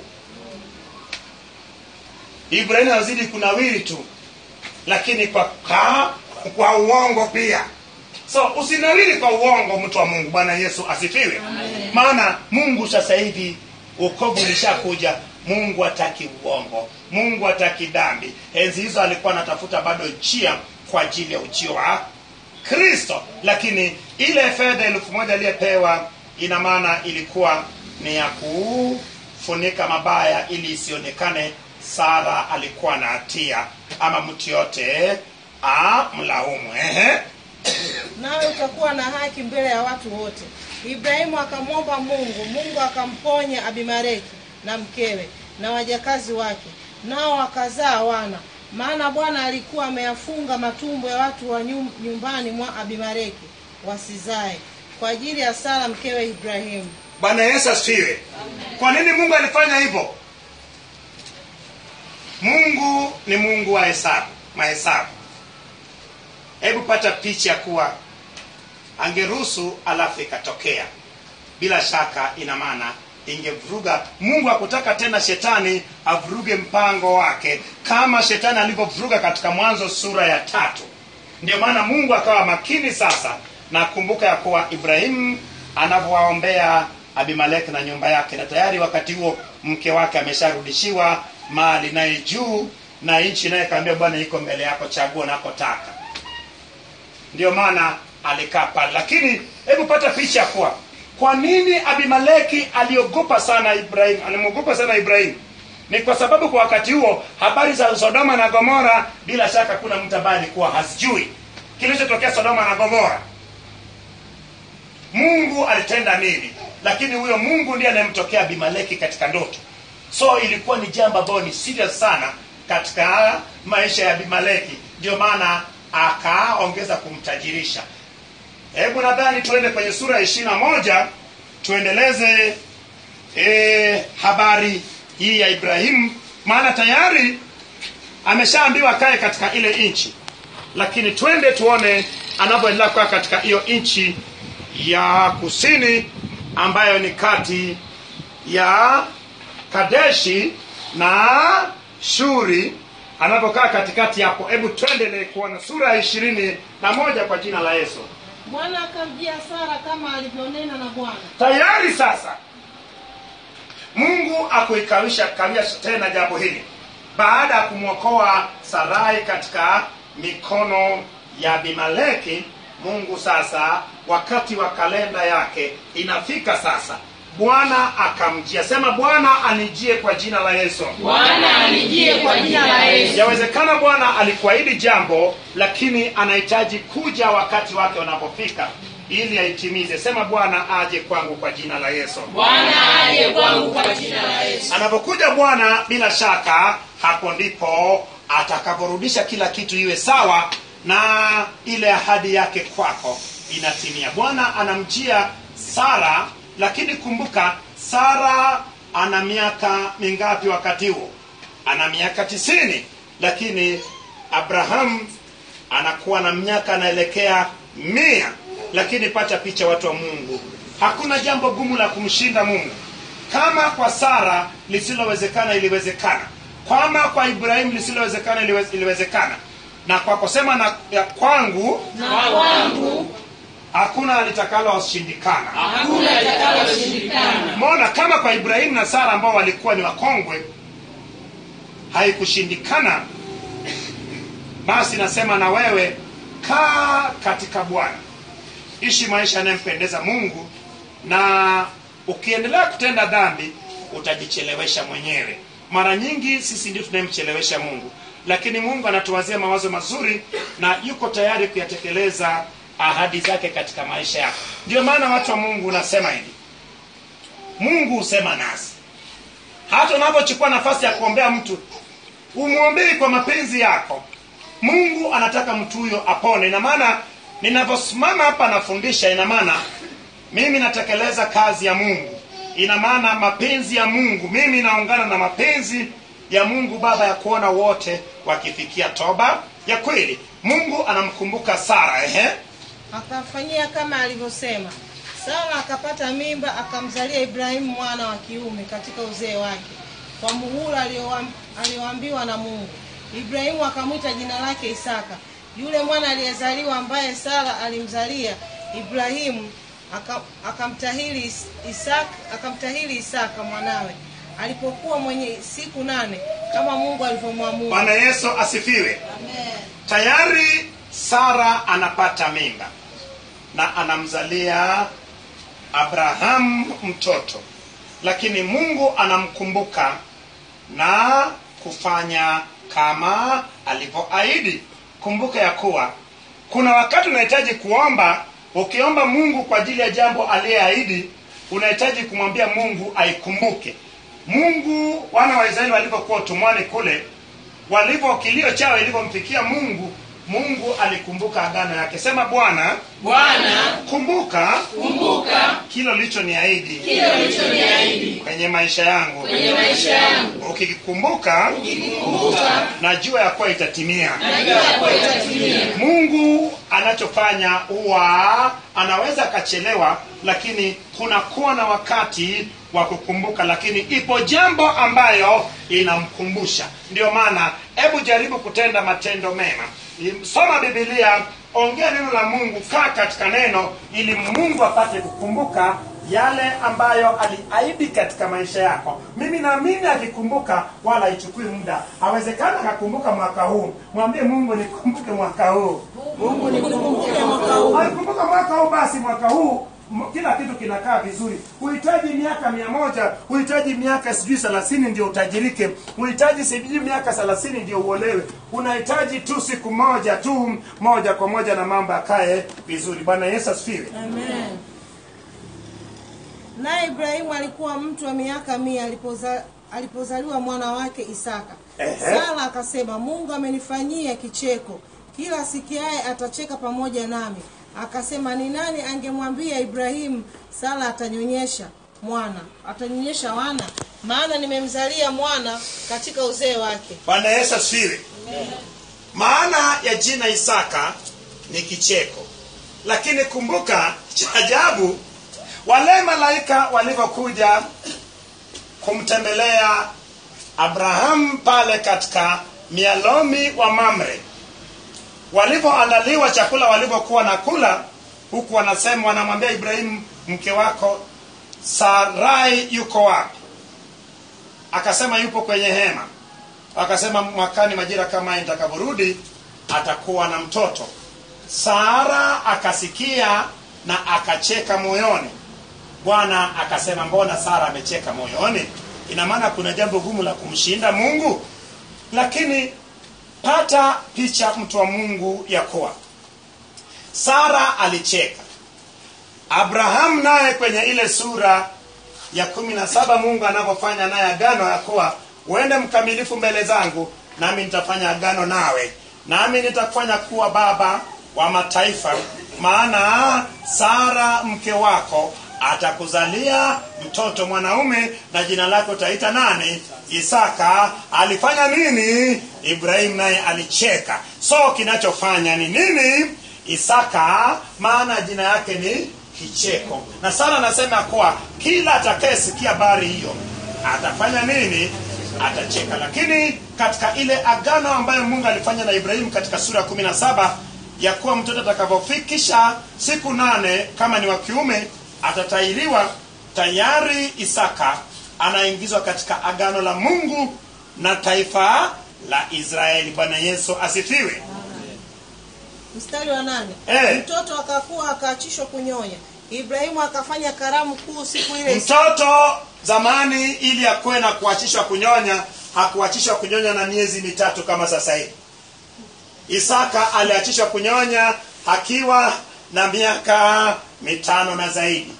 Ibrahimu azidi kunawiri tu, lakini kwa ka, kwa uongo pia. So usinawiri kwa uongo, mtu wa Mungu. Bwana Yesu asifiwe. Amen. Maana Mungu sasa hivi wokovu ulishakuja. Mungu hataki uongo, Mungu hataki dhambi. Enzi hizo alikuwa anatafuta bado njia kwa ajili ya ujio wa Kristo, lakini ile fedha elfu moja aliyepewa ina maana ilikuwa ni ya kufunika mabaya ili isionekane Sara alikuwa na hatia ama mtu yote ah mlaumu. Ehe, nawe utakuwa na haki mbele ya watu wote. Ibrahimu akamwomba Mungu, Mungu akamponya Abimeleki na mkewe na wajakazi wake, nao wakazaa wana. Maana Bwana alikuwa ameyafunga matumbo ya watu wa nyumbani mwa Abimeleki wasizae kwa ajili ya Sara mkewe Ibrahimu. Bwana Yesu asifiwe. Kwa nini Mungu alifanya hivyo? Mungu ni Mungu wa hesabu, mahesabu. Hebu pata picha kuwa angeruhusu alafu ikatokea, bila shaka ina maana ingevuruga. Mungu hakutaka tena shetani avuruge mpango wake kama shetani alivyovuruga katika Mwanzo sura ya tatu. Ndio maana Mungu akawa makini sasa, na kumbuka ya kuwa Ibrahimu anavyowaombea Abimeleki na nyumba yake, na tayari wakati huo mke wake amesharudishiwa mali naye juu, na nchi naye kaambia Bwana iko mbele yako, chagua unakotaka. Ndio maana alikaa pale. Lakini hebu pata picha kwa kwa nini Abimeleki aliogopa sana Ibrahim, alimwogopa sana Ibrahim? Ni kwa sababu kwa wakati huo habari za Sodoma na Gomora bila shaka kuna mtu ambaye alikuwa hasijui kilichotokea Sodoma na Gomora. Mungu alitenda nini? Lakini huyo Mungu ndiye anemtokea Abimeleki katika ndoto. So ilikuwa ni jambo ambalo ni serious sana katika maisha ya Abimeleki. Ndio maana akaongeza kumtajirisha. Hebu nadhani tuende kwenye sura ya ishirini na moja tuendeleze e, habari hii ya Ibrahimu, maana tayari ameshaambiwa kae katika ile nchi. Lakini twende tuone anavyoendelea kwa katika hiyo nchi ya kusini ambayo ni kati ya Kadeshi na Shuri, anapokaa katikati hapo. Hebu tuendelee kuona sura ya ishirini na moja kwa jina la Yesu. Bwana akamjia Sara kama alivyonena na Bwana. Tayari sasa Mungu akuikawisha kawia tena jambo hili baada ya kumwokoa Sarai katika mikono ya Abimeleki. Mungu sasa, wakati wa kalenda yake inafika sasa, Bwana akamjia. Sema, Bwana anijie kwa jina la Yesu. Bwana anijie kwa jina la Yesu. Yawezekana Bwana alikuahidi jambo, lakini anahitaji kuja wakati wake unapofika ili aitimize. Sema, Bwana aje kwangu kwa jina la Yesu. Bwana aje kwangu kwa jina la Yesu. Anapokuja Bwana, bila shaka hapo ndipo atakaporudisha kila kitu iwe sawa na ile ahadi yake kwako inatimia. Bwana anamjia Sara, lakini kumbuka Sara ana miaka mingapi wakati huo? Ana miaka tisini, lakini Abraham anakuwa na miaka anaelekea mia. Lakini pata picha, watu wa Mungu, hakuna jambo gumu la kumshinda Mungu. Kama kwa Sara lisilowezekana iliwezekana, kama kwa Ibrahim lisilowezekana iliwezekana, na kwa kusema na ya kwangu na kwangu hakuna litakalo shindikana. Hakuna litakalo shindikana. Mbona kama kwa Ibrahim na Sara ambao walikuwa ni wakongwe haikushindikana, basi nasema na wewe, kaa katika Bwana, ishi maisha yanayompendeza Mungu, na ukiendelea kutenda dhambi utajichelewesha mwenyewe. Mara nyingi sisi ndio tunayemchelewesha Mungu, lakini Mungu anatuwazia mawazo mazuri na yuko tayari kuyatekeleza ahadi zake katika maisha yako. Ndio maana watu wa Mungu nasema hivi, Mungu husema nasi. Hata unapochukua nafasi ya kuombea mtu, umuombee kwa mapenzi yako. Mungu anataka mtu huyo apone. Ina maana ninaposimama hapa nafundisha, ina maana mimi natekeleza kazi ya Mungu. Ina maana mapenzi ya Mungu, mimi naungana na mapenzi ya Mungu Baba ya kuona wote wakifikia toba ya kweli. Mungu anamkumbuka Sara, ehe, akafanyia kama alivyosema. Sara akapata mimba, akamzalia Ibrahimu mwana wa kiume katika uzee wake, kwa muhula alioambiwa na Mungu. Ibrahimu akamwita jina lake Isaka. Yule mwana aliyezaliwa ambaye Sara alimzalia Ibrahimu akamtahiri Isaka, akamtahiri Isaka mwanawe alipokuwa mwenye siku nane, kama Mungu alivyomwamuru. Bwana Yesu asifiwe. Amen. Tayari Sara anapata mimba na anamzalia Abraham mtoto, lakini Mungu anamkumbuka na kufanya kama alivyoahidi. Kumbuka ya kuwa kuna wakati unahitaji kuomba. Ukiomba Mungu kwa ajili ya jambo aliyeahidi, unahitaji kumwambia Mungu aikumbuke. Mungu, wana wa Israeli walipokuwa utumwani kule, walipo kilio chao ilipomfikia Mungu, Mungu alikumbuka agano yake. Sema, Bwana, Bwana, kumbuka, kumbuka kile ulichoniahidi, kile ulichoniahidi kwenye maisha yangu. kwenye maisha yangu. Ukikumbuka, Ukikumbuka, najua ya kuwa itatimia. najua ya kuwa itatimia. Mungu anachofanya huwa anaweza akachelewa, lakini kuna kuwa na wakati wa kukumbuka, lakini ipo jambo ambayo inamkumbusha. Ndio maana hebu jaribu kutenda matendo mema. Soma Biblia, ongea neno la Mungu, kaa katika neno, ili Mungu apate kukumbuka yale ambayo aliahidi katika maisha yako. Mimi naamini akikumbuka wala ichukui muda. Hawezekana akakumbuka mwaka huu. Mwambie Mungu, nikumbuke mwaka huu. Mungu nikumbuke mwaka huu. Akikumbuka mwaka huu, basi mwaka huu kila kitu kinakaa vizuri. Uhitaji miaka mia moja, uhitaji miaka sijui thelathini ndio utajirike, uhitaji sijui miaka thelathini ndio uolewe. Unahitaji tu siku moja tu, moja kwa moja, na mambo yakae vizuri. Bwana Yesu asifiwe. Amen. Naye Ibrahimu alikuwa mtu wa miaka mia alipoza, alipozaliwa mwana wake Isaka. Ehe. Sara akasema, Mungu amenifanyia kicheko, kila sikiaye atacheka pamoja nami. Akasema, ni nani angemwambia Ibrahimu Sara atanyonyesha mwana, atanyonyesha wana, maana nimemzalia mwana katika uzee wake. Bwana Yesu asifiwe. Maana ya jina Isaka ni kicheko. Lakini kumbuka cha ajabu, wale malaika walivyokuja kumtembelea Abraham pale katika mialomi wa Mamre, walivyoandaliwa chakula, walivyokuwa na kula, huku wanasema, wanamwambia Ibrahimu, mke wako Sarai yuko wapi? Akasema yupo kwenye hema. Akasema mwakani majira kama nitakaporudi atakuwa na mtoto. Sara akasikia na akacheka moyoni. Bwana akasema, mbona Sara amecheka moyoni? Ina maana kuna jambo gumu la kumshinda Mungu? Lakini pata picha, mtu wa Mungu, ya kuwa Sara alicheka. Abraham naye kwenye ile sura ya kumi na saba Mungu anapofanya naye agano ya kuwa uende mkamilifu mbele zangu, nami nitafanya agano nawe, nami nitakufanya kuwa baba wa mataifa, maana Sara mke wako atakuzalia mtoto mwanaume, na jina lako utaita nani? Isaka. Alifanya nini? Ibrahim naye alicheka. So kinachofanya ni nini? Isaka, maana jina yake ni kicheko. Na Sara anasema kuwa kila atakayesikia habari hiyo atafanya nini? Atacheka. Lakini katika ile agano ambayo Mungu alifanya na Ibrahim katika sura ya kumi na saba ya kuwa mtoto atakapofikisha siku nane kama ni wa kiume atatairiwa, tayari Isaka anaingizwa katika agano la Mungu na taifa la Israeli. Bwana Yesu asifiwe. Mstari wa nane. Eh. Mtoto akakuwa akaachishwa kunyonya. Ibrahimu akafanya karamu kuu siku ile. Mtoto zamani ili akwe na kuachishwa kunyonya, hakuachishwa kunyonya na miezi mitatu kama sasa hivi. Isaka aliachishwa kunyonya akiwa na miaka mitano na zaidi.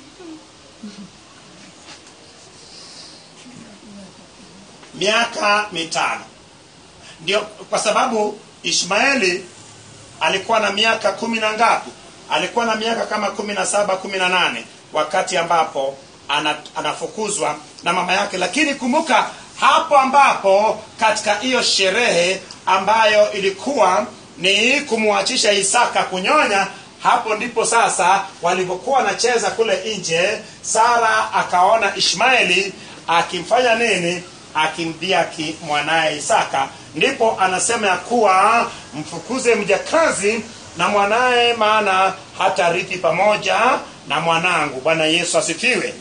Miaka mitano. Ndio kwa sababu Ishmaeli alikuwa na miaka kumi na ngapi? Alikuwa na miaka kama kumi na saba, kumi na nane wakati ambapo anafukuzwa na mama yake. Lakini kumbuka hapo ambapo katika hiyo sherehe ambayo ilikuwa ni kumuachisha Isaka kunyonya, hapo ndipo sasa walipokuwa wanacheza kule nje, Sara akaona Ishmaeli akimfanya nini? Akimdhihaki mwanae Isaka. Ndipo anasema ya kuwa mfukuze mjakazi na mwanae, maana hatarithi pamoja na mwanangu. Bwana Yesu asifiwe.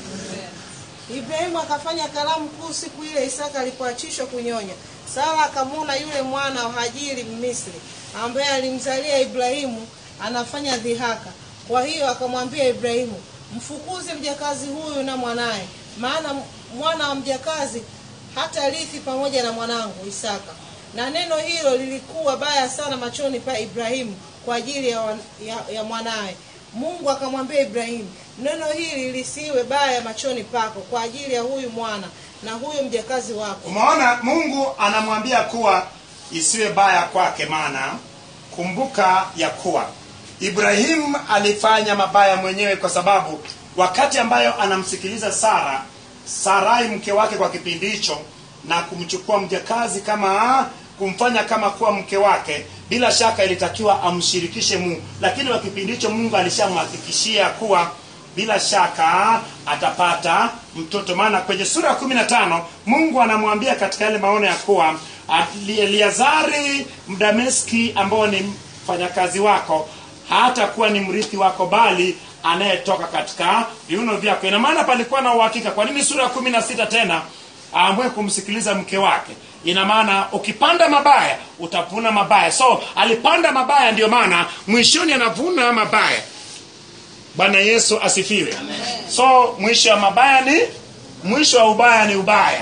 Ibrahimu akafanya karamu kuu siku ile Isaka alipoachishwa kunyonya. Sara akamwona yule mwana wa Hajiri Misri ambaye alimzalia Ibrahimu anafanya dhihaka. Kwa hiyo akamwambia Ibrahimu, mfukuze mjakazi huyu na mwanae, maana mwana wa mjakazi hatarithi pamoja na mwanangu Isaka. Na neno hilo lilikuwa baya sana machoni pa Ibrahimu kwa ajili ya, ya, ya mwanae. Mungu akamwambia Ibrahimu, neno hili lisiwe baya machoni pako kwa ajili ya huyu mwana na huyu mjakazi wako. Umeona, Mungu anamwambia kuwa isiwe baya kwake, maana kumbuka ya kuwa Ibrahim alifanya mabaya mwenyewe, kwa sababu wakati ambayo anamsikiliza Sara, Sarai mke wake kwa kipindi hicho, na kumchukua mjakazi kama kumfanya kama kuwa mke wake, bila shaka ilitakiwa amshirikishe Mungu. Lakini kwa kipindi hicho Mungu alishamhakikishia kuwa bila shaka atapata mtoto. Maana kwenye sura ya kumi na tano Mungu anamwambia katika yale maono ya kuwa Eliazari Mdameski ambao ni mfanyakazi wako hata kuwa ni mrithi wako, bali anayetoka katika viuno vyako. Ina maana palikuwa na uhakika. Kwa nini sura ya kumi na sita tena aamue kumsikiliza mke wake? Ina maana ukipanda mabaya utavuna mabaya. So alipanda mabaya, ndio maana mwishoni anavuna mabaya. Bwana Yesu asifiwe. Amen. So mwisho wa mabaya ni mwisho wa ubaya ni ubaya.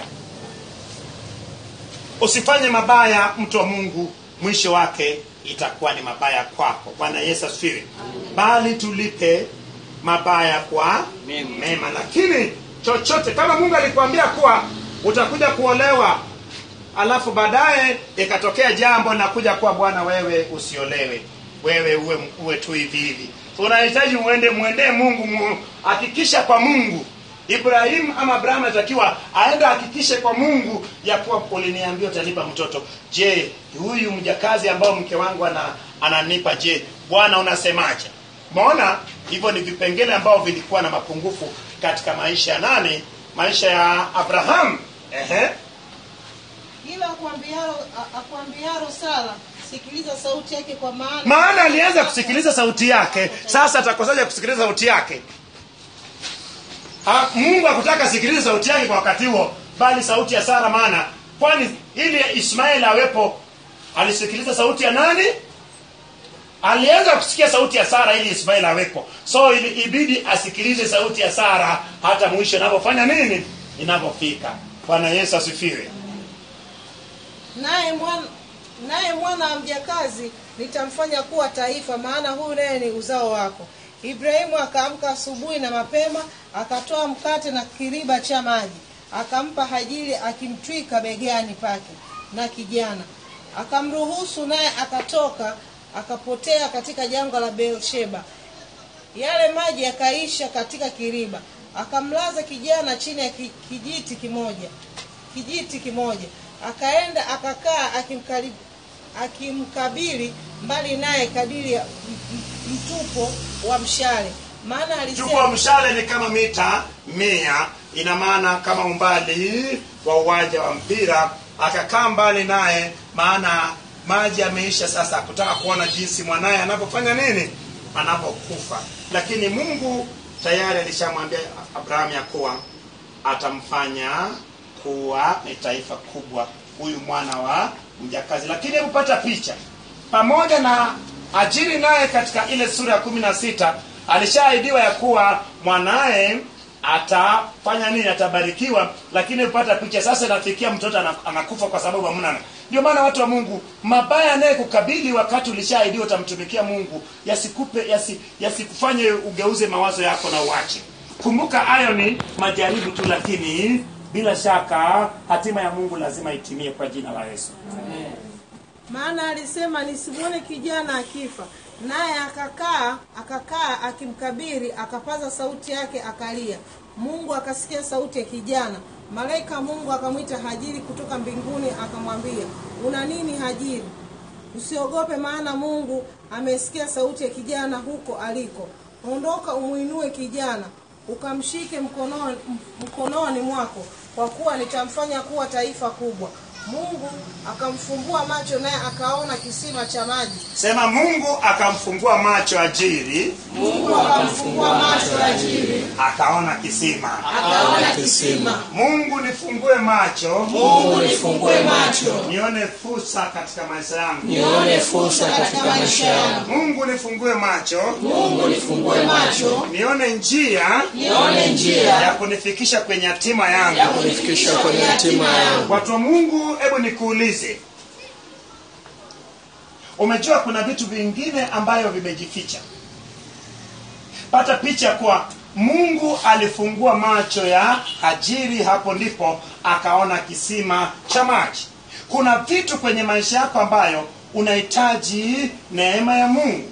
Usifanye mabaya, mtu wa Mungu, mwisho wake itakuwa ni mabaya kwako. Bwana Yesu asifiwe. Bali tulipe mabaya kwa mema. Lakini chochote kama Mungu alikwambia kuwa utakuja kuolewa, alafu baadaye ikatokea jambo na kuja kuwa bwana wewe usiolewe, wewe uwe, uwe tu hivi hivi, unahitaji uende muende Mungu, hakikisha kwa Mungu. Ibrahim ama Abraham atakiwa aende hakikishe kwa Mungu ya kuwa uliniambia utanipa mtoto. Je, huyu mjakazi ambao mke wangu ana, ananipa, je, Bwana unasemaje? Umeona, hivyo ni vipengele ambao vilikuwa na mapungufu katika maisha ya nani? Maisha ya Abraham. Ehe. Ila akwambiaro akwambiaro Sara, sikiliza sauti yake kwa maana maana alianza kusikiliza sauti yake. Sasa atakosaje kusikiliza sauti yake? Ha, Mungu hakutaka sikiliza sauti yake kwa wakati huo, bali sauti ya Sara. Maana kwani ili Ishmaeli awepo alisikiliza sauti ya nani? Alianza kusikia sauti ya Sara ili Ishmaeli awepo. So ili ibidi asikilize sauti ya Sara hata mwisho inapofanya nini? Inapofika. Bwana Yesu asifiwe. naye mwana naye mwana wa mjakazi nitamfanya kuwa taifa, maana huyu naye ni uzao wako. Ibrahimu akaamka asubuhi na mapema, akatoa mkate na kiriba cha maji, akampa Hajiri akimtwika begani pake na kijana. Akamruhusu naye akatoka, akapotea katika jangwa la Beersheba. Yale maji yakaisha katika kiriba. Akamlaza kijana chini ya kijiti kimoja. Kijiti kimoja. Akaenda akakaa akimkabili akimkabili mbali naye kadiri ya mtupo wa mshale. Maana alisema mtupo wa mshale ni kama mita mia, ina maana kama umbali wa uwanja wa mpira. Akakaa mbali naye, maana maji yameisha. Sasa kutaka kuona jinsi mwanae anapofanya nini, anapokufa. Lakini Mungu tayari alishamwambia Abraham ya kuwa atamfanya kuwa ni taifa kubwa huyu mwana wa mjakazi. Lakini hebu pata picha pamoja na Hajiri, naye katika ile sura ya kumi na sita alishaahidiwa ya kuwa mwanae atafanya nini, atabarikiwa. Lakini upata picha sasa inafikia mtoto anakufa kwa sababu hamna. Ndio maana watu wa Mungu, mabaya naye kukabili wakati ulishaahidiwa utamtumikia Mungu, yasikupe yasi, yasikufanye ugeuze mawazo yako na uache. Kumbuka hayo ni majaribu tu, lakini bila shaka hatima ya Mungu lazima itimie kwa jina la Yesu. Amen. Maana alisema nisimuone kijana akifa. Naye akakaa akakaa akimkabiri, akapaza sauti yake akalia. Mungu akasikia sauti ya kijana. Malaika Mungu akamwita Hajiri kutoka mbinguni, akamwambia, una nini Hajiri? Usiogope, maana Mungu amesikia sauti ya kijana huko aliko. Ondoka umuinue kijana, ukamshike mkononi, mkononi mwako, kwa kuwa nitamfanya kuwa taifa kubwa. Mungu akamfumbua macho, naye akaona kisima cha maji. Sema Mungu akamfumbua macho Hajiri. Mungu akamfumbua macho Hajiri. Akaona kisima. Akaona kisima. Mungu nifungue macho. Mungu nifungue macho. Nione fursa katika maisha yangu. Nione fursa katika maisha yangu. Mungu nifungue macho. Mungu nifungue macho. Nione njia. Nione njia ya kunifikisha kwenye hatima yangu. Ya kunifikisha kwenye hatima yangu. Watu wa Mungu, hebu nikuulize. Umejua kuna vitu vingine ambayo vimejificha. Pata picha kwa Mungu alifungua macho ya Hajiri, hapo ndipo akaona kisima cha maji. Kuna vitu kwenye maisha yako ambayo unahitaji neema ya Mungu.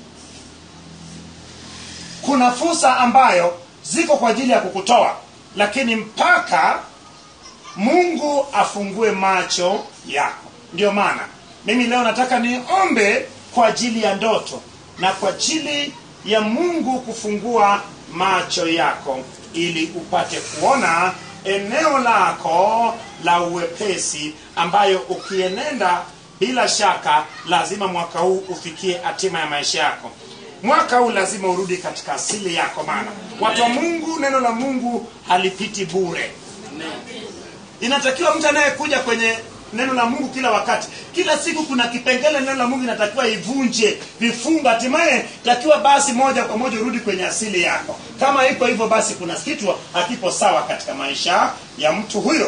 Kuna fursa ambayo ziko kwa ajili ya kukutoa, lakini mpaka Mungu afungue macho yako. Ndio maana mimi leo nataka niombe kwa ajili ya ndoto na kwa ajili ya Mungu kufungua macho yako ili upate kuona eneo lako la uwepesi ambayo ukienenda bila shaka lazima mwaka huu ufikie hatima ya maisha yako. Mwaka huu lazima urudi katika asili yako, maana watu wa Mungu, neno la Mungu halipiti bure. Inatakiwa mtu anayekuja kwenye neno la Mungu kila wakati, kila siku kuna kipengele neno la Mungu inatakiwa ivunje vifunga, hatimaye takiwa basi moja kwa moja urudi kwenye asili yako. Kama iko hivyo, basi kuna kitu hakipo sawa katika maisha ya mtu huyo.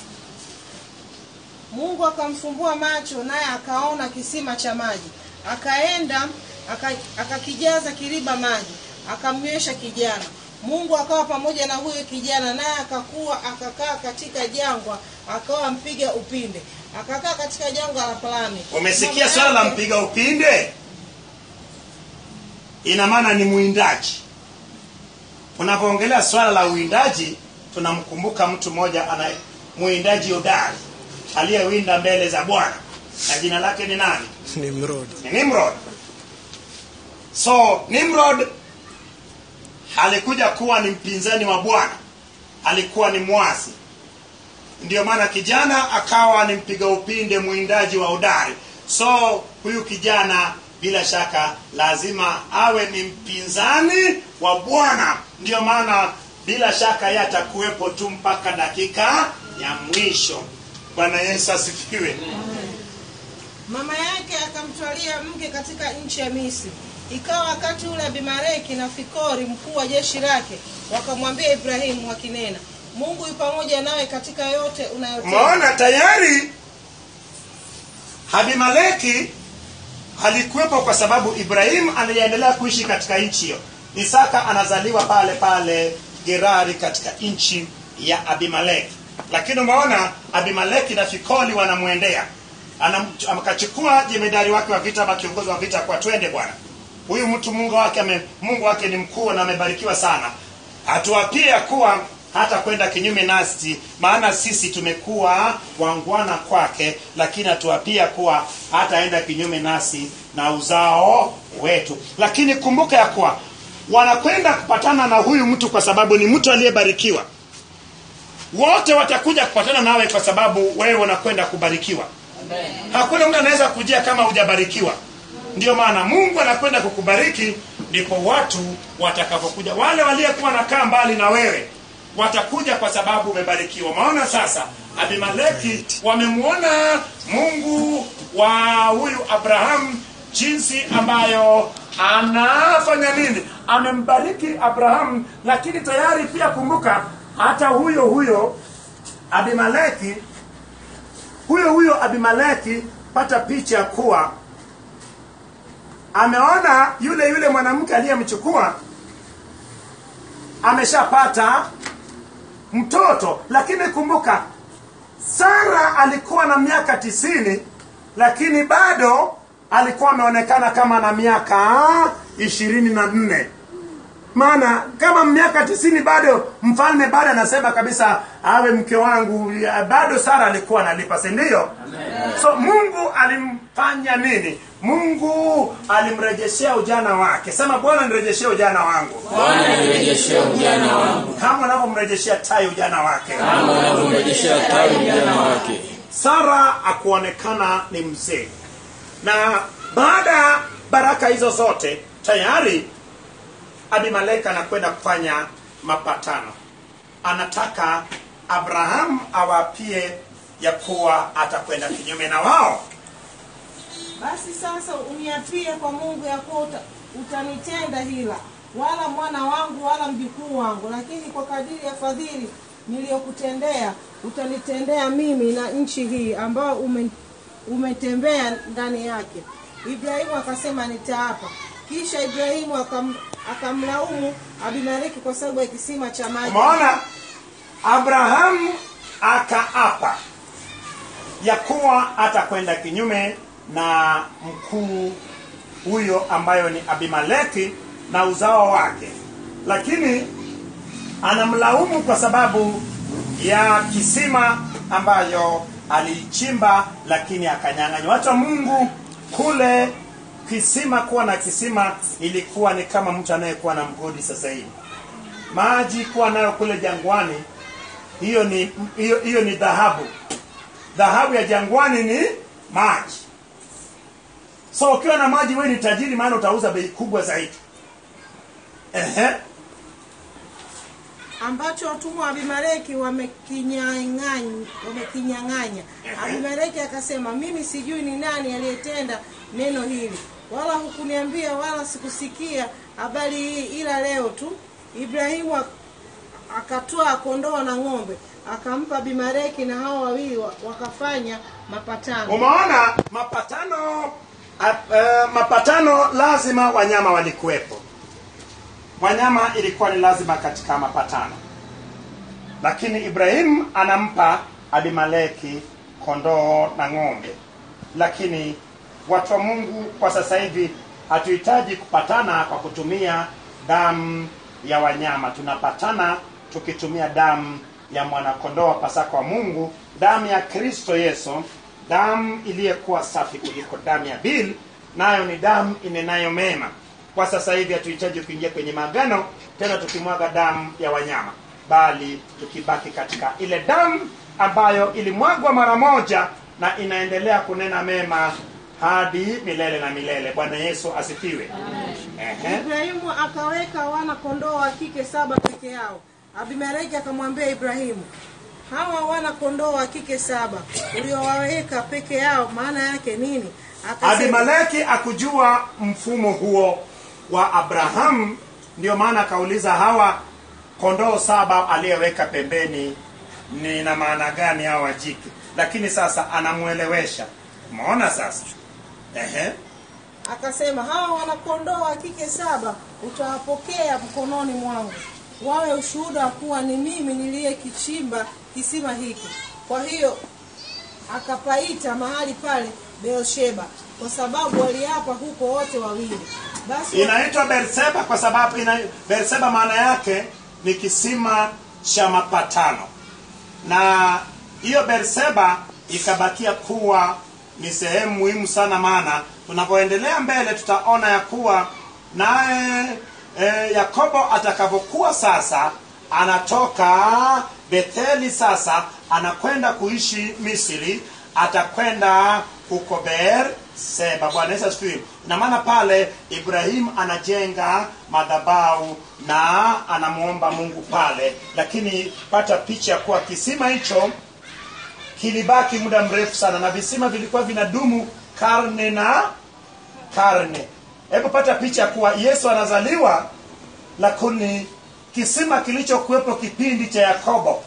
Mungu akamfumbua macho, naye akaona kisima cha maji. Akaenda akakijaza kiriba maji, akamnywesha kijana. Mungu akawa pamoja na huyo kijana, naye akakuwa akakaa katika jangwa, akawa mpiga upinde. Akakaa katika jangwa la Parani. Umesikia swala la mpiga upinde? Ina maana ni muindaji. Unapoongelea swala la uindaji, tunamkumbuka mtu mmoja ana muindaji hodari aliyewinda mbele za Bwana. Na jina lake ni nani? Nimrod. Ni Nimrod. So Nimrod alikuja kuwa ni mpinzani wa Bwana, alikuwa ni mwasi. Ndio maana kijana akawa ni mpiga upinde, muindaji wa hodari. So huyu kijana bila shaka lazima awe ni mpinzani wa Bwana. Ndio maana bila shaka yeye atakuwepo tu mpaka dakika ya mwisho. Bwana Yesu asifiwe. Mama yake akamtwalia mke katika nchi ya Misri. Ikawa wakati ule Abimeleki na Fikori mkuu wa jeshi lake wakamwambia Ibrahimu wakinena, Mungu yu pamoja nawe katika yote unayotenda. Maana tayari Abimeleki halikuwepo kwa sababu Ibrahim aliendelea kuishi katika nchi hiyo. Isaka anazaliwa pale pale Gerari katika nchi ya Abimeleki. Lakini umeona Abimeleki na Fikoli wanamwendea. Akachukua jemedari wake wa vita, ama kiongozi wa vita, kwa twende bwana. Huyu mtu Mungu wake ame, Mungu wake ni mkuu na amebarikiwa sana. Atuapia kuwa hata kwenda kinyume nasi, maana sisi tumekuwa wangwana kwake, lakini atuapia kuwa hataenda kinyume nasi na uzao wetu. Lakini kumbuka ya kuwa wanakwenda kupatana na huyu mtu kwa sababu ni mtu aliyebarikiwa. Wote watakuja kupatana nawe kwa sababu wewe unakwenda kubarikiwa. Amen. Hakuna mtu anaweza kujia kama hujabarikiwa. Ndio maana Mungu anakwenda kukubariki, ndipo watu watakapokuja. Wale waliokuwa nakaa mbali na wewe watakuja kwa sababu umebarikiwa. Maana sasa Abimeleki wamemuona Mungu wa huyu Abraham jinsi ambayo anafanya nini? Amembariki Abraham. Lakini tayari pia kumbuka, hata huyo huyo Abimeleki huyo huyo Abimeleki pata picha kuwa ameona yule yule mwanamke aliyemchukua ameshapata mtoto. Lakini kumbuka Sara alikuwa na miaka tisini, lakini bado alikuwa ameonekana kama na miaka ishirini na nne. Maana kama miaka tisini bado mfalme bado anasema kabisa awe mke wangu, bado Sara alikuwa analipa, si ndio? So Mungu alimfanya nini? Mungu alimrejeshea ujana wake. Sema Bwana nirejeshea ujana wangu. Bwana nirejeshea ujana wangu. Kama unavyomrejeshea tai ujana wake. Kama unavyomrejeshea tai ujana wake. Sara akuonekana ni mzee. Na baada baraka hizo zote tayari Abimeleki anakwenda kufanya mapatano. Anataka Abraham awapie ya kuwa atakwenda kinyume na wao. Basi sasa uniapie kwa Mungu ya kuwa uta, utanitenda hila, wala mwana wangu wala mjukuu wangu, lakini kwa kadiri ya fadhili niliyokutendea utanitendea mimi na nchi hii ambayo ume, umetembea ndani yake. Ibrahimu akasema nitaapa. Kisha Ibrahimu akam, akamlaumu Abimeleki kwa sababu ya kisima cha maji. Umeona? Abraham akaapa ya kuwa atakwenda kinyume na mkuu huyo ambayo ni Abimeleki na uzao wake. Lakini anamlaumu kwa sababu ya kisima ambayo alichimba, lakini akanyang'anywa. Hata Mungu kule kisima, kuwa na kisima ilikuwa ni kama mtu anayekuwa na mgodi sasa hivi. Maji kuwa nayo kule jangwani, hiyo ni hiyo hiyo ni dhahabu. Dhahabu ya jangwani ni maji. So ukiwa na maji wewe ni tajiri, maana utauza bei kubwa zaidi. Ehe. Ambacho watumwa wa Abimeleki wamekinyang'anya wamekinyang'anya. Abimeleki akasema, mimi sijui ni nani aliyetenda neno hili, wala hukuniambia wala sikusikia habari hii ila leo tu. Ibrahimu akatoa kondoo na ng'ombe akampa Abimeleki, na hao wawili wakafanya mapatano. Umeona mapatano? Uh, mapatano lazima wanyama walikuwepo. Wanyama ilikuwa ni lazima katika mapatano. Lakini Ibrahim anampa Abimeleki kondoo na ng'ombe. Lakini watu wa Mungu kwa sasa hivi hatuhitaji kupatana kwa kutumia damu ya wanyama. Tunapatana tukitumia damu ya mwana kondoo wa Pasaka wa Mungu, damu ya Kristo Yesu, damu iliyokuwa safi kuliko damu ya Abel, nayo ni damu inenayo mema. Kwa sasa hivi hatuhitaji kuingia kwenye maagano tena tukimwaga damu ya wanyama, bali tukibaki katika ile damu ambayo ilimwagwa mara moja na inaendelea kunena mema hadi milele na milele. Bwana Yesu asifiwe. Ehe. Ibrahimu akaweka wana kondoo wa kike saba peke yao. Abimeleki akamwambia Ibrahimu, hawa wana kondoo wa kike saba uliowaweka peke yao maana yake nini? Akasema, Abimeleki akujua mfumo huo wa Abrahamu, ndio maana akauliza hawa kondoo saba aliyeweka pembeni ni na maana gani hawa jike. Lakini sasa anamuelewesha. Umeona sasa? Ehe. Akasema, hawa wana kondoo wa kike saba utawapokea mkononi mwangu, wawe ushuhuda kuwa ni mimi niliyekichimba kisima hiki. Kwa hiyo akapaita mahali pale Beersheba, kwa sababu waliapa huko wote wawili. Basi Inaitwa Beersheba kwa sababu ina, Beersheba maana yake ni kisima cha mapatano. Na hiyo Beersheba ikabakia kuwa ni sehemu muhimu sana, maana tunapoendelea mbele tutaona ya kuwa naye e, Yakobo atakapokuwa sasa anatoka Betheli, sasa anakwenda kuishi Misri, atakwenda huko Beersheba. Bwana Yesu asifiwe. Na maana pale Ibrahim anajenga madhabahu na anamuomba Mungu pale. Lakini pata picha kuwa kisima hicho kilibaki muda mrefu sana, na visima vilikuwa vinadumu karne na karne. Hebu pata picha kuwa Yesu anazaliwa, lakini kisima kilichokuwepo kipindi cha Yakobo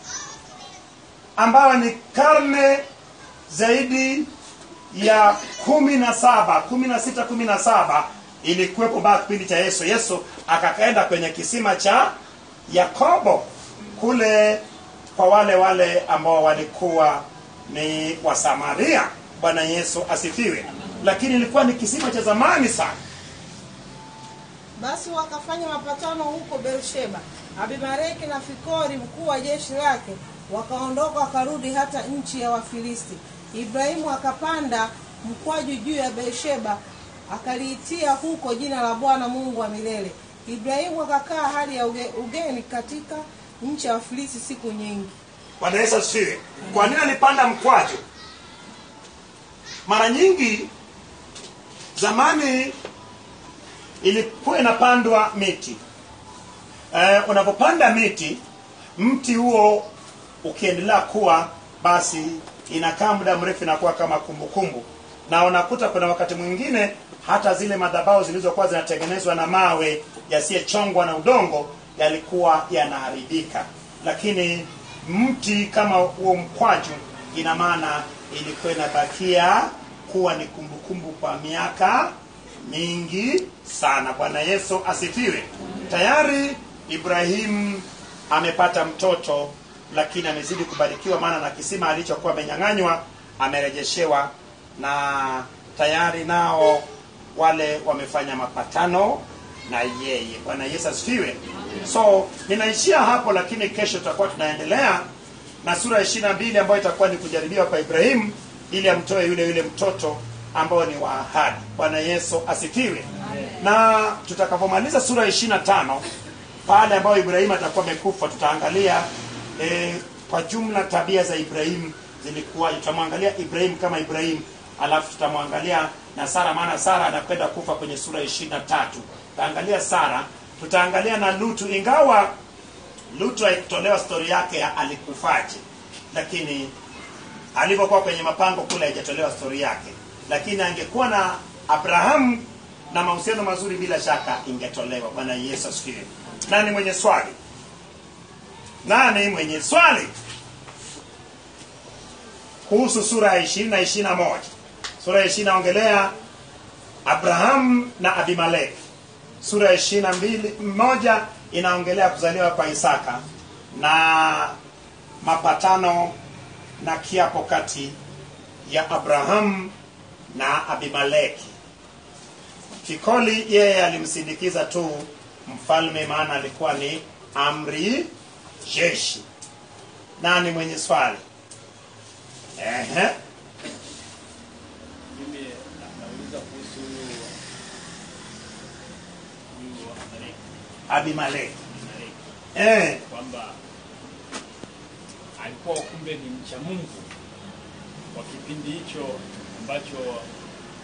ambao ni karne zaidi ya kumi na saba, kumi na sita, kumi na saba ilikuwepo baada kipindi cha Yesu. Yesu akakaenda kwenye kisima cha Yakobo kule kwa wale wale ambao walikuwa ni wa Samaria. Bwana Yesu asifiwe. Lakini ilikuwa ni kisima cha zamani sana. Basi wakafanya mapatano huko Beersheba. Abimeleki na Fikori mkuu wa jeshi lake wakaondoka wakarudi hata nchi ya Wafilisti. Ibrahimu akapanda mkwaju juu ya Beersheba, akaliitia huko jina la Bwana Mungu wa milele. Ibrahimu akakaa hali ya uge, ugeni katika nchi ya Wafilisti siku nyingi. Bwana Yesu asifiwe. Kwa nini alipanda mkwaju? Mara nyingi zamani ilikuwa inapandwa miti. Eh, unapopanda miti, mti huo ukiendelea kuwa, basi inakaa muda mrefu inakuwa kama kumbukumbu. Na unakuta kuna wakati mwingine hata zile madhabahu zilizokuwa zinatengenezwa na mawe yasiyechongwa na udongo yalikuwa yanaharibika. Lakini mti kama huo mkwaju, ina maana ilikuwa inabakia kuwa ni kumbukumbu kwa miaka mingi sana. Bwana Yesu asifiwe. Tayari Ibrahim amepata mtoto, lakini amezidi kubarikiwa, maana na kisima alichokuwa amenyang'anywa amerejeshewa, na tayari nao wale wamefanya mapatano na yeye. Bwana Yesu asifiwe. So ninaishia hapo, lakini kesho tutakuwa tunaendelea na sura ya ishirini na mbili ambayo itakuwa ni kujaribiwa kwa Ibrahim ili amtoe yule yule mtoto ambao ni wa ahadi. Bwana Yesu asifiwe. Na tutakapomaliza sura ya ishirini na tano pale ambapo Ibrahim atakuwa amekufa, tutaangalia e, kwa jumla tabia za Ibrahim zilikuwa. Tutamwangalia Ibrahim kama Ibrahim, alafu tutamwangalia na Sara, maana Sara anakwenda kufa kwenye sura ya ishirini na tatu. Tutaangalia Sara, tutaangalia na Lutu, ingawa Lutu haikutolewa story yake alikufaje, lakini alipokuwa kwenye mapango kule haijatolewa story yake. Lakini angekuwa na Abraham na mahusiano mazuri, bila shaka ingetolewa. Bwana Yesu asifiwe. Nani mwenye swali? Nani mwenye swali kuhusu sura ya ishirini na ishirini na moja? Sura ya ishirini naongelea Abraham na Abimeleki. Sura ya ishirini na mbili moja inaongelea kuzaliwa kwa Isaka na mapatano na kiapo kati ya Abraham na Abimeleki. Fikoli yeye alimsindikiza tu mfalme, maana alikuwa ni amri jeshi. Nani mwenye swali? Ehe. Mimi nauliza kuhusu Abimeleki. Abimeleki. Eh, Kwamba alikuwa kumbe ni mcha Mungu kwa kipindi hicho ambacho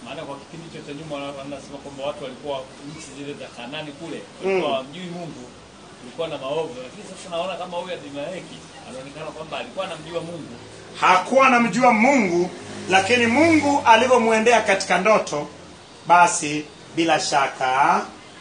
Maana kwa kipindi cha nyuma wanasema kwamba watu walikuwa nchi zile za Kanaani kule walikuwa hawamjui Mungu, kulikuwa na maovu. Lakini sasa naona kama huyu Abimeleki anaonekana kwamba alikuwa anamjua Mungu. Hakuwa anamjua Mungu, lakini Mungu alivyomwendea katika ndoto, basi bila shaka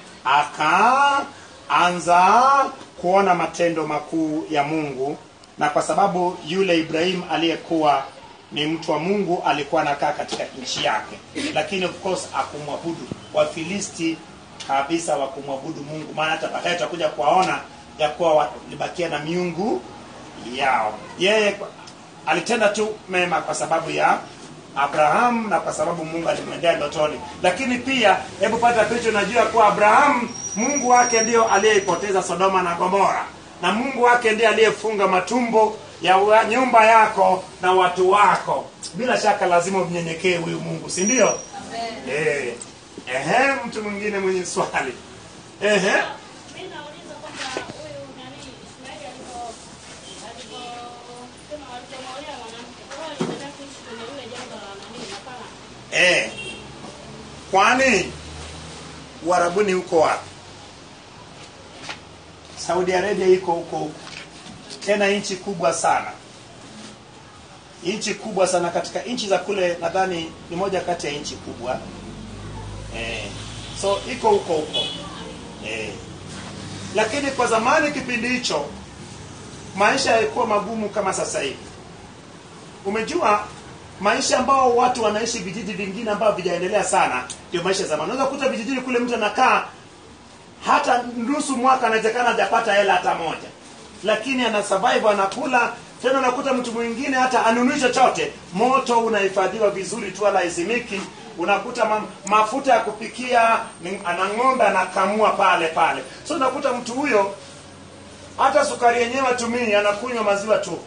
akaanza kuona matendo makuu ya Mungu. Na kwa sababu yule Ibrahim aliyekuwa ni mtu wa Mungu alikuwa anakaa katika nchi yake, lakini of course akumwabudu. Wafilisti kabisa wa kumwabudu Mungu, maana hata baadaye tutakuja kuwaona ya kuwa walibakia na miungu yao. Yeye alitenda tu mema kwa sababu ya Abraham na kwa sababu Mungu alimwendea ndotoni. Lakini pia hebu pata picha, unajua kwa Abraham Mungu wake ndio aliyeipoteza Sodoma na Gomora, na Mungu wake ndiye aliyefunga matumbo ya nyumba yako na watu wako. Bila shaka lazima umnyenyekee huyu Mungu, si ndio? Amen. Eh. Ehe, mtu mwingine mwenye swali. Ehe. Mimi nauliza kwamba huyu nani Ismaili alipo alipo kama alipomuoa mwanamke, kwa hiyo alitaka kuishi kwenye yule jambo la nani mapana. Eh. Kwani Warabuni huko wapi? Saudi Arabia iko huko huko. Tena nchi kubwa sana. Nchi kubwa sana katika nchi za kule, nadhani ni moja kati ya nchi kubwa. Eh. So iko huko huko. Eh. Lakini kwa zamani kipindi hicho maisha yalikuwa magumu kama sasa hivi. Umejua maisha ambao watu wanaishi vijiji vingine ambao vijaendelea sana ndio maisha ya zamani. Unaweza kukuta vijijini kule mtu anakaa hata nusu mwaka anawezekana hajapata hela hata moja, lakini ana survive, anakula. Tena unakuta mtu mwingine hata anunui chochote, moto unahifadhiwa vizuri tu wala izimiki. Unakuta ma, mafuta ya kupikia anang'onda na kamua pale pale. So unakuta mtu huyo hata sukari yenyewe atumii, anakunywa maziwa tu.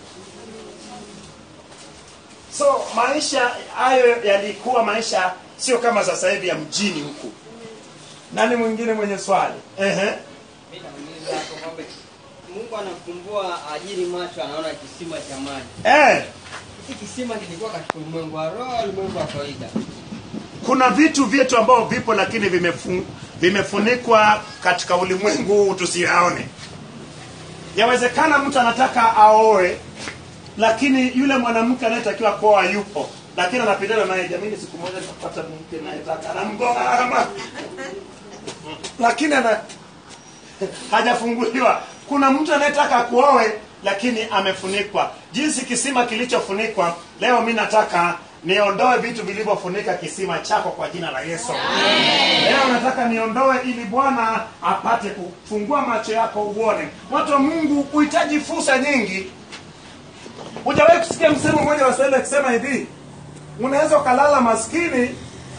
So maisha hayo yalikuwa maisha sio kama sasa hivi ya mjini huku. Nani mwingine mwenye swali? Ehe. Mimi nauliza hapo kwamba Mungu anakumbua ajiri macho, anaona kisima cha maji. Eh. Hiki kisima kilikuwa katika ulimwengu wa roho, ulimwengu wa kawaida. Kuna vitu vyetu ambao vipo lakini vimefun, vimefunikwa katika ulimwengu huu tusiyaone. Yawezekana mtu anataka aoe, lakini yule mwanamke anayetakiwa kuoa yupo, lakini anapendana naye. Jamani, siku moja tutapata mke anayetaka anamgonga kama lakini ana hajafunguliwa. Kuna mtu anayetaka kuoe lakini amefunikwa. Jinsi kisima kilichofunikwa, leo mimi nataka niondoe vitu vilivyofunika kisima chako kwa jina la Yesu. Amen. Leo nataka niondoe ili Bwana apate kufungua macho yako uone. Watu wa Mungu, uhitaji fursa nyingi. Hujawahi kusikia msemo mmoja wa Kiswahili akisema hivi, unaweza ukalala maskini,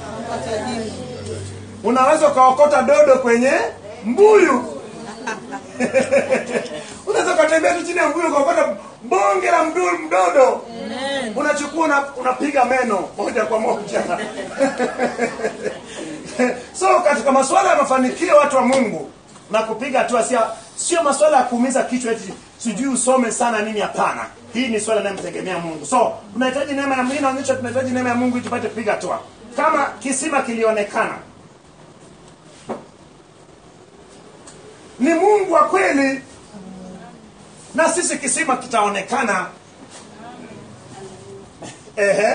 unaweza ukaokota dodo kwenye mbuyu. Unaweza kutembea tu chini ya mbuyu ukaokota bonge la mdudu mdodo. Amen. Unachukua una, unapiga meno moja kwa moja. So katika masuala ya mafanikio watu wa Mungu na kupiga tu asia, sio masuala ya kuumiza kichwa eti sijui usome sana nini, hapana. Hii ni swala linalomtegemea Mungu. So tunahitaji neema ya Mungu, naonyesha tunahitaji neema ya Mungu ili tupate kupiga hatua. Kama kisima kilionekana ni Mungu wa kweli, na sisi kisima kitaonekana. Ehe.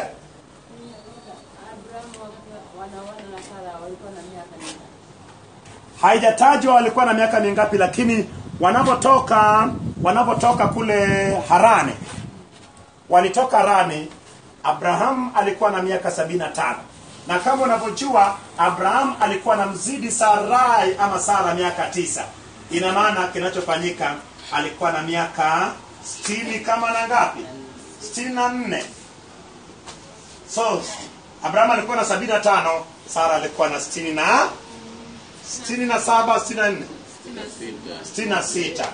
Haijatajwa walikuwa na miaka mingapi, lakini wanapotoka wanapotoka kule Harani, walitoka Harani, Abraham alikuwa na miaka sabini na tano. Na kama unavyojua Abraham alikuwa na mzidi Sarai ama Sara miaka tisa. Ina maana kinachofanyika alikuwa na miaka sitini kama na ngapi? sitini na nne. So Abraham alikuwa na sabini na tano, Sara alikuwa na sitini na sitini na saba, sitini na nne, sitini na sita.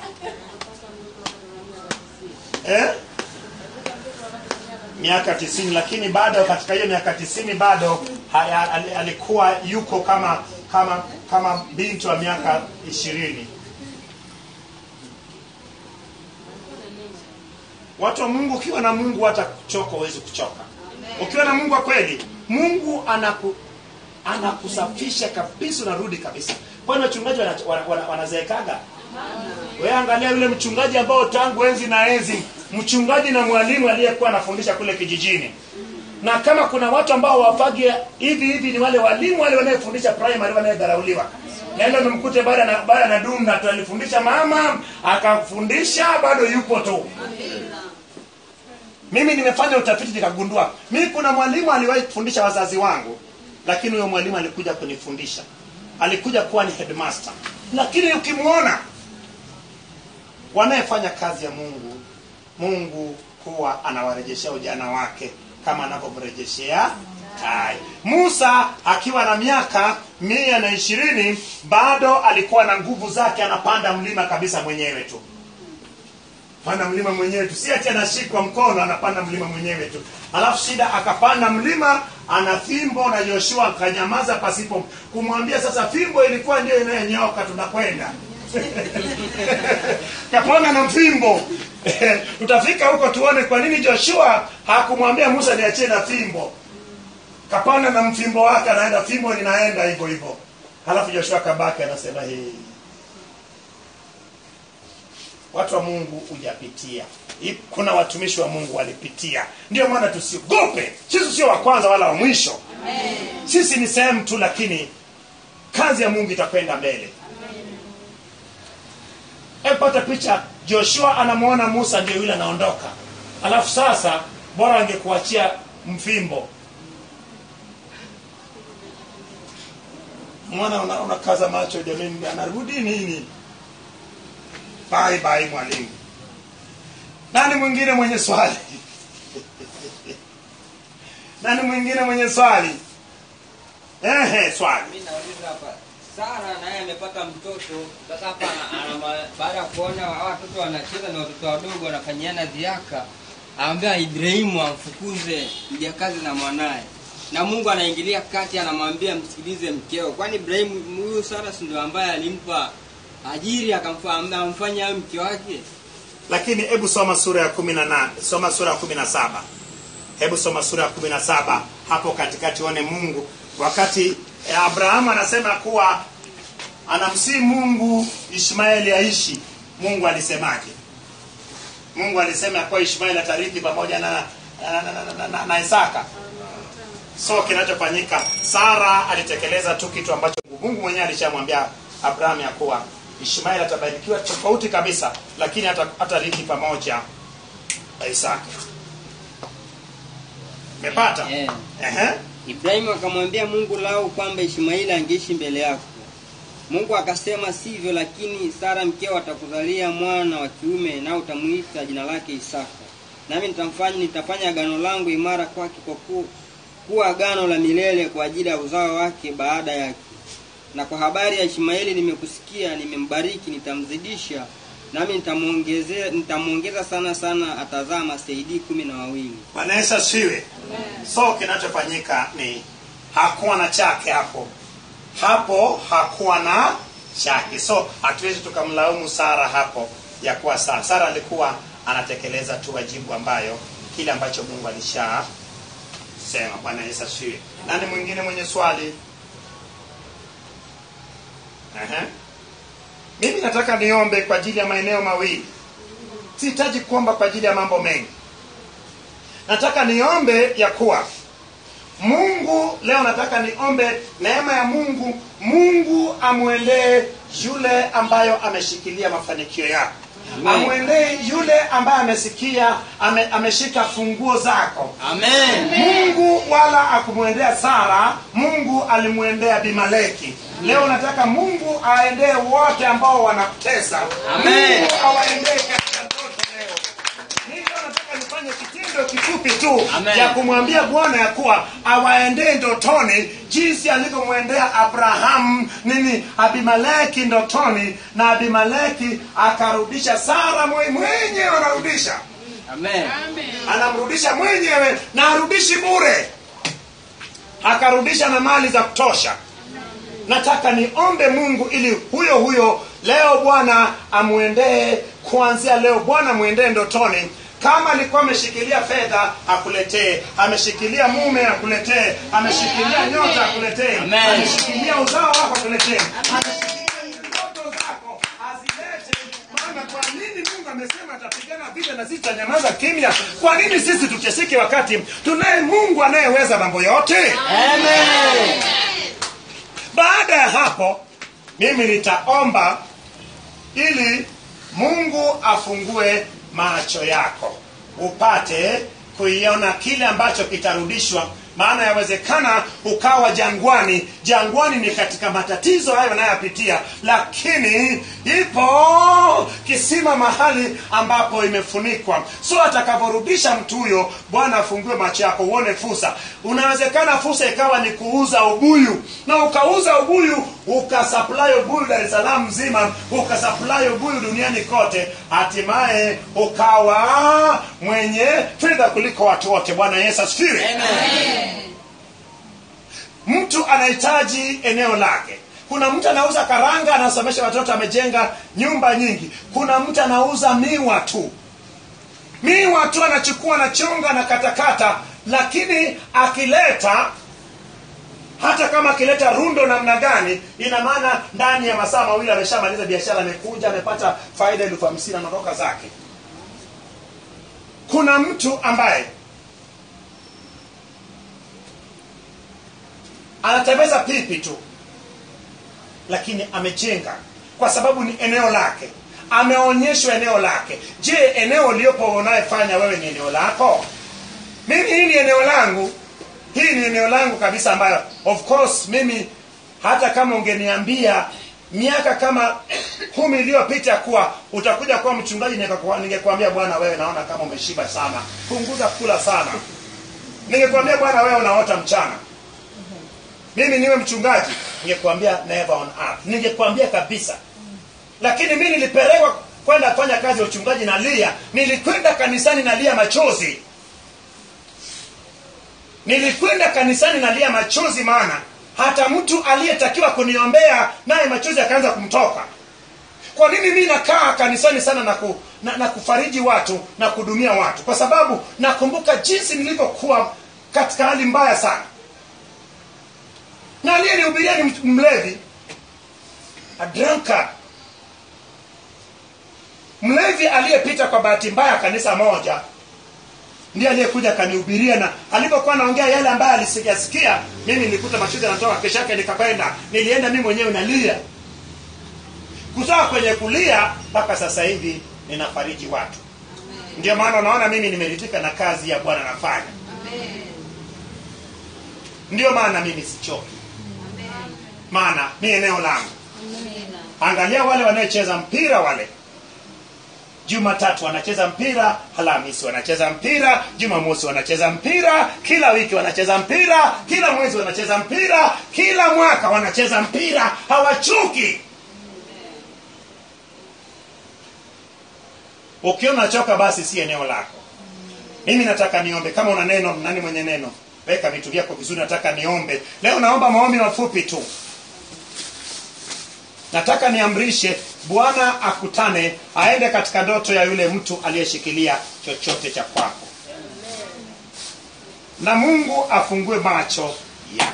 Eh? Miaka tisini, lakini bado katika hiyo miaka tisini bado haya, alikuwa yuko kama kama kama binti wa miaka ishirini. Watu wa Mungu, ukiwa na Mungu hata kuchoka huwezi kuchoka. Ukiwa na Mungu wa kweli, Mungu anaku anakusafisha kabisa, unarudi kabisa. Kwani wachungaji wanazeekaga? wana, wana, wana wewe angalia yule mchungaji ambao tangu enzi na enzi, mchungaji na mwalimu aliyekuwa anafundisha kule kijijini. Na kama kuna watu ambao wafage hivi hivi ni wale walimu wale wanayefundisha primary wanayedharauliwa. Na ile mmkute baada na baada na dunda tu alifundisha mama, akafundisha bado yupo tu. Mimi nimefanya utafiti nikagundua, mimi kuna mwalimu aliwahi kufundisha wazazi wangu, lakini huyo mwalimu alikuja kunifundisha. Alikuja kuwa ni headmaster. Lakini ukimwona wanayefanya kazi ya Mungu, Mungu huwa anawarejeshea ujana wake kama anavyomrejeshea Tai. Musa akiwa na miaka mia na ishirini bado alikuwa na nguvu zake, anapanda mlima kabisa mwenyewe tu. Panda mlima mwenyewe tu. Si ati anashikwa mkono, anapanda mlima mwenyewe tu. Alafu shida akapanda mlima, ana fimbo na Yoshua akanyamaza pasipo kumwambia sasa fimbo ilikuwa ndio inayonyoka tunakwenda. Kapanga na fimbo. Tutafika huko tuone kwa nini Joshua hakumwambia Musa niachie na fimbo. Kapanda na mfimbo wake, anaenda fimbo linaenda hivyo hivyo. Halafu Joshua kabaki anasema hii. Watu wa Mungu hujapitia. Kuna watumishi wa Mungu walipitia. Ndio maana tusiogope. Sisi sio wa kwanza wala wa mwisho. Amen. Sisi ni sehemu tu, lakini kazi ya Mungu itakwenda mbele. Epata picha, Joshua anamuona Musa ndio yule anaondoka. Alafu sasa bora angekuachia mfimbo. Mwana unakaza una macho jamani, anarudi nini? Bye bye mwalimu. Nani mwingine mwenye swali? Nani mwingine mwenye swali? Ehe, swali. Mimi nauliza hapa. Sara naye amepata mtoto. Sasa hapa baada ya kuona watoto wanacheza na watoto wadogo wanafanyiana dhiaka, anamwambia Ibrahimu amfukuze mjakazi na mwanae. Na Mungu anaingilia kati, anamwambia msikilize mkeo. Kwani Ibrahimu huyu Sara si ndio ambaye alimpa ajiri akamfanya mke wake? Lakini hebu soma sura ya kumi na nane, soma sura ya kumi na saba. Hebu soma sura ya kumi na saba hapo katikati uone Mungu wakati Abrahamu anasema kuwa anamsihi Mungu Ishmaeli aishi. Mungu alisemaje? Mungu alisema kwa Ishmaeli atarithi pamoja na na, na, na, na, na, na Isaka. So kinachofanyika, Sara alitekeleza tu kitu ambacho Mungu mwenyewe alishamwambia Abrahamu ya kuwa Ishmaeli atabarikiwa tofauti kabisa, lakini atarithi pamoja na Isaka. Umepata? Yeah. Ehe. Ibrahimu akamwambia Mungu lao kwamba Ishmaeli angeishi mbele yako. Mungu akasema sivyo, lakini Sara mkeo atakuzalia mwana wa kiume na utamuita jina lake Isaka. Nami nitamfanya nitafanya agano langu imara kwake kwa ku, kuwa agano la milele kwa ajili ya uzao wake baada yake. Na kwa habari ya Ishmaeli nimekusikia, nimembariki, nitamzidisha, nami nitamuongezea nitamuongeza sana sana, atazaa maseidi kumi na wawili. Bwana Yesu asifiwe. So kinachofanyika ni hakuwa na chake hapo. Hapo hakuwa na chake. So hatuwezi tukamlaumu Sara hapo ya kuwa Sara. Sara alikuwa anatekeleza tu wajibu ambayo kile ambacho Mungu alisha sema. Bwana Yesu asifiwe. Nani mwingine mwenye swali? Aha. Mimi nataka niombe kwa ajili ya maeneo mawili. Sihitaji kuomba kwa ajili ya mambo mengi. Nataka niombe ya kuwa Mungu, leo nataka niombe neema ya Mungu, Mungu amuendee yule ambayo ameshikilia mafanikio yako. Amuendee yule ambaye amesikia ame, ameshika funguo zako. Amen. Mungu wala akumuendea Sara, Mungu alimuendea Abimeleki. Leo nataka Mungu aendee wote ambao wanakutesa. Amen. Mungu awaendee katika ndoto leo. Mimi nataka nifanye kitendo kifupi tu ya kumwambia Bwana ya kuwa awaendee ndotoni jinsi alivyomwendea Abraham nini Abimeleki ndotoni, na Abimeleki akarudisha Sara mwenyewe, anarudisha. Amen. Anamrudisha mwenyewe na arudishi bure. Akarudisha na mali za kutosha. Nataka niombe Mungu ili huyo huyo leo Bwana amuendee kuanzia leo. Bwana muendee ndotoni Kama alikuwa ameshikilia fedha akuletee, ameshikilia mume akuletee, ameshikilia nyota akuletee, ameshikilia uzao wako akuletee, ameshikilia ndoto zako azilete. Maana kwa nini Mungu amesema atapigana vita na sisi tutanyamaza kimya? Kwa nini sisi tuteseke wakati tunaye Mungu anayeweza mambo yote? Amen. Baada ya hapo mimi nitaomba ili Mungu afungue macho yako upate kuiona kile ambacho kitarudishwa. Maana yawezekana ukawa jangwani. Jangwani ni katika matatizo hayo unayopitia, lakini ipo kisima mahali ambapo imefunikwa. So atakaporudisha mtu huyo, Bwana afungue macho yako uone fursa. Unawezekana fursa ikawa ni kuuza ubuyu, na ukauza ubuyu, ukasupply ubuyu Dar es Salaam mzima, ukasupply ubuyu duniani kote, hatimaye ukawa mwenye fedha kuliko watu wote. Bwana Yesu asifiwe. Amen. Mtu anahitaji eneo lake. Kuna mtu anauza karanga, anasomesha watoto, amejenga nyumba nyingi. Kuna mtu anauza miwa tu. Miwa tu anachukua na chonga na katakata, lakini akileta, hata kama akileta rundo namna gani, ina maana ndani ya masaa mawili ameshamaliza biashara, amekuja amepata faida elfu hamsini anatoka zake. Kuna mtu ambaye anatembeza pipi tu, lakini amejenga kwa sababu ni eneo lake, ameonyeshwa eneo lake. Je, eneo liopo unayefanya wewe ni eneo lako? Mimi hii ni eneo langu, hii ni eneo langu kabisa, ambayo of course mimi hata kama ungeniambia miaka kama kumi iliyopita kuwa utakuja kuwa mchungaji, ningekwambia bwana wewe naona kama umeshiba sana, punguza kula sana. Ningekwambia bwana wewe unaota mchana. Mimi niwe mchungaji, ningekwambia never on earth. Ningekwambia kabisa. Lakini mimi nilipelekwa kwenda kufanya kazi ya uchungaji na lia. Nilikwenda kanisani na lia machozi. Nilikwenda kanisani na lia machozi, maana hata mtu aliyetakiwa kuniombea naye machozi akaanza kumtoka. Kwa nini mimi nakaa kanisani sana na, ku, na, na kufariji watu na kudumia watu? Kwa sababu nakumbuka jinsi nilivyokuwa katika hali mbaya sana. Na aliyenihubiria ni mlevi, a drunkard. Mlevi aliyepita kwa bahati mbaya kanisa moja ndiye aliyekuja kanihubiria, na alipokuwa naongea yale ambaye alisikia sikia, mimi nilikuta machozi yanatoka. Kesho yake nikakwenda, nilienda mimi mwenyewe nalia. Kutoka kwenye kulia mpaka sasa hivi ninafariji watu. Ndio maana unaona mimi nimeridhika na kazi ya Bwana nafanya. Amen. Ndio maana mimi sichoki. Amen. Maana ni eneo langu. Amen. Angalia wale wanaocheza mpira wale. Jumatatu wanacheza mpira, Alhamisi wanacheza mpira, Jumamosi wanacheza mpira, kila wiki wanacheza mpira, kila mwezi wanacheza mpira, kila mwaka wanacheza mpira, hawachoki. Ukiona choka basi si eneo lako. Mimi nataka niombe. Kama una neno, nani mwenye neno? Weka vitu vyako vizuri, nataka niombe. Leo naomba maombi mafupi tu. Nataka niamrishe Bwana akutane, aende katika ndoto ya yule mtu aliyeshikilia chochote cha kwako. Na Mungu afungue macho yako.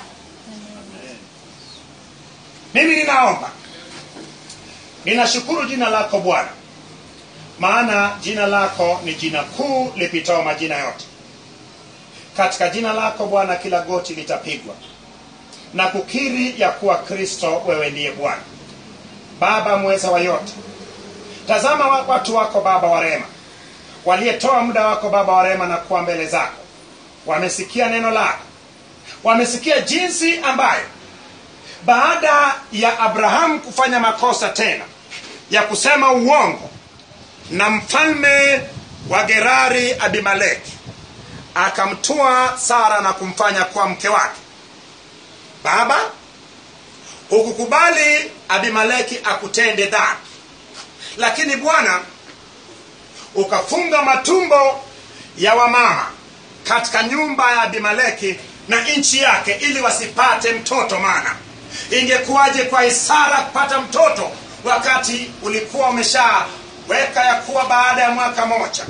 Mimi ninaomba. Ninashukuru jina lako Bwana. Maana jina lako ni jina kuu lipitao majina yote. Katika jina lako Bwana kila goti litapigwa na kukiri ya kuwa Kristo wewe ndiye Bwana. Baba mweza wa yote, tazama watu wako Baba wa rehema, waliyetoa muda wako Baba wa rehema na kuwa mbele zako. Wamesikia neno lako, wamesikia jinsi ambayo baada ya Abraham kufanya makosa tena ya kusema uongo na mfalme wa Gerari Abimeleki, akamtoa Sara na kumfanya kuwa mke wake. Baba, ukukubali Abimeleki akutende dhambi, lakini Bwana ukafunga matumbo ya wamama katika nyumba ya Abimeleki na nchi yake ili wasipate mtoto. Maana ingekuwaje kwa Sara kupata mtoto wakati ulikuwa umeshaweka ya kuwa baada ya mwaka moja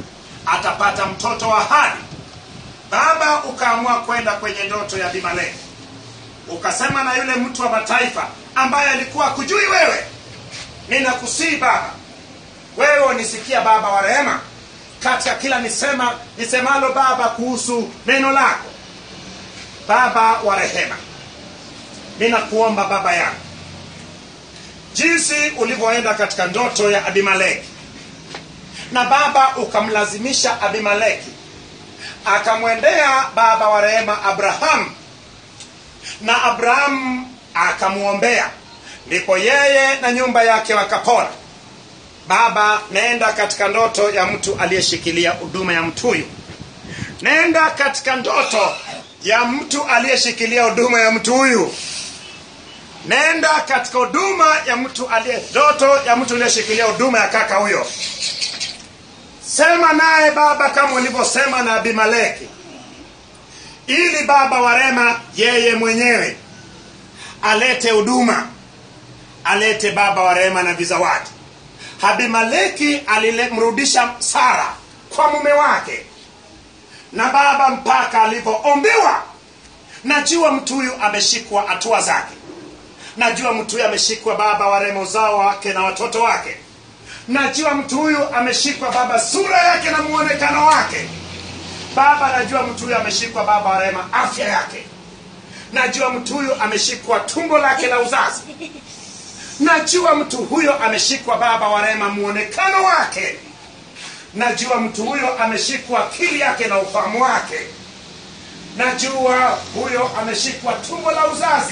atapata mtoto wa ahadi. Baba ukaamua kwenda kwenye ndoto ya Abimeleki, ukasema na yule mtu wa mataifa ambaye alikuwa kujui wewe, ninakusihi Baba, wewe unisikia Baba wa rehema, katika kila nisema nisemalo Baba kuhusu neno lako. Baba wa rehema, ninakuomba Baba yangu, jinsi ulivyoenda katika ndoto ya Abimeleki, na Baba ukamlazimisha Abimeleki akamwendea Baba wa rehema Abraham, na Abraham akamuombea, ndipo yeye na nyumba yake wakapona. Baba, nenda katika ndoto ya mtu aliyeshikilia huduma ya mtu huyu. Nenda katika ndoto ya mtu aliyeshikilia huduma ya mtu huyu. Nenda katika huduma ya mtu aliye ndoto ya mtu aliyeshikilia huduma ya kaka huyo. Sema naye Baba kama ulivyosema na Abimeleki, ili Baba wa rehema yeye mwenyewe alete huduma, alete Baba wa rehema na vizawadi. Abimeleki alimrudisha Sara kwa mume wake, na Baba mpaka alivyoombewa. Najua mtu huyu ameshikwa hatua zake, najua mtu huyu ameshikwa Baba wa rehema uzao wake na watoto wake, najua mtu huyu ameshikwa Baba sura yake na muonekano wake. Baba, najua mtu huyu ameshikwa Baba wa rehema afya yake, najua mtu huyu ameshikwa tumbo lake la uzazi, najua mtu huyo ameshikwa Baba wa rehema muonekano wake, najua mtu huyo ameshikwa akili yake na ufahamu wake, najua huyo ameshikwa tumbo la uzazi,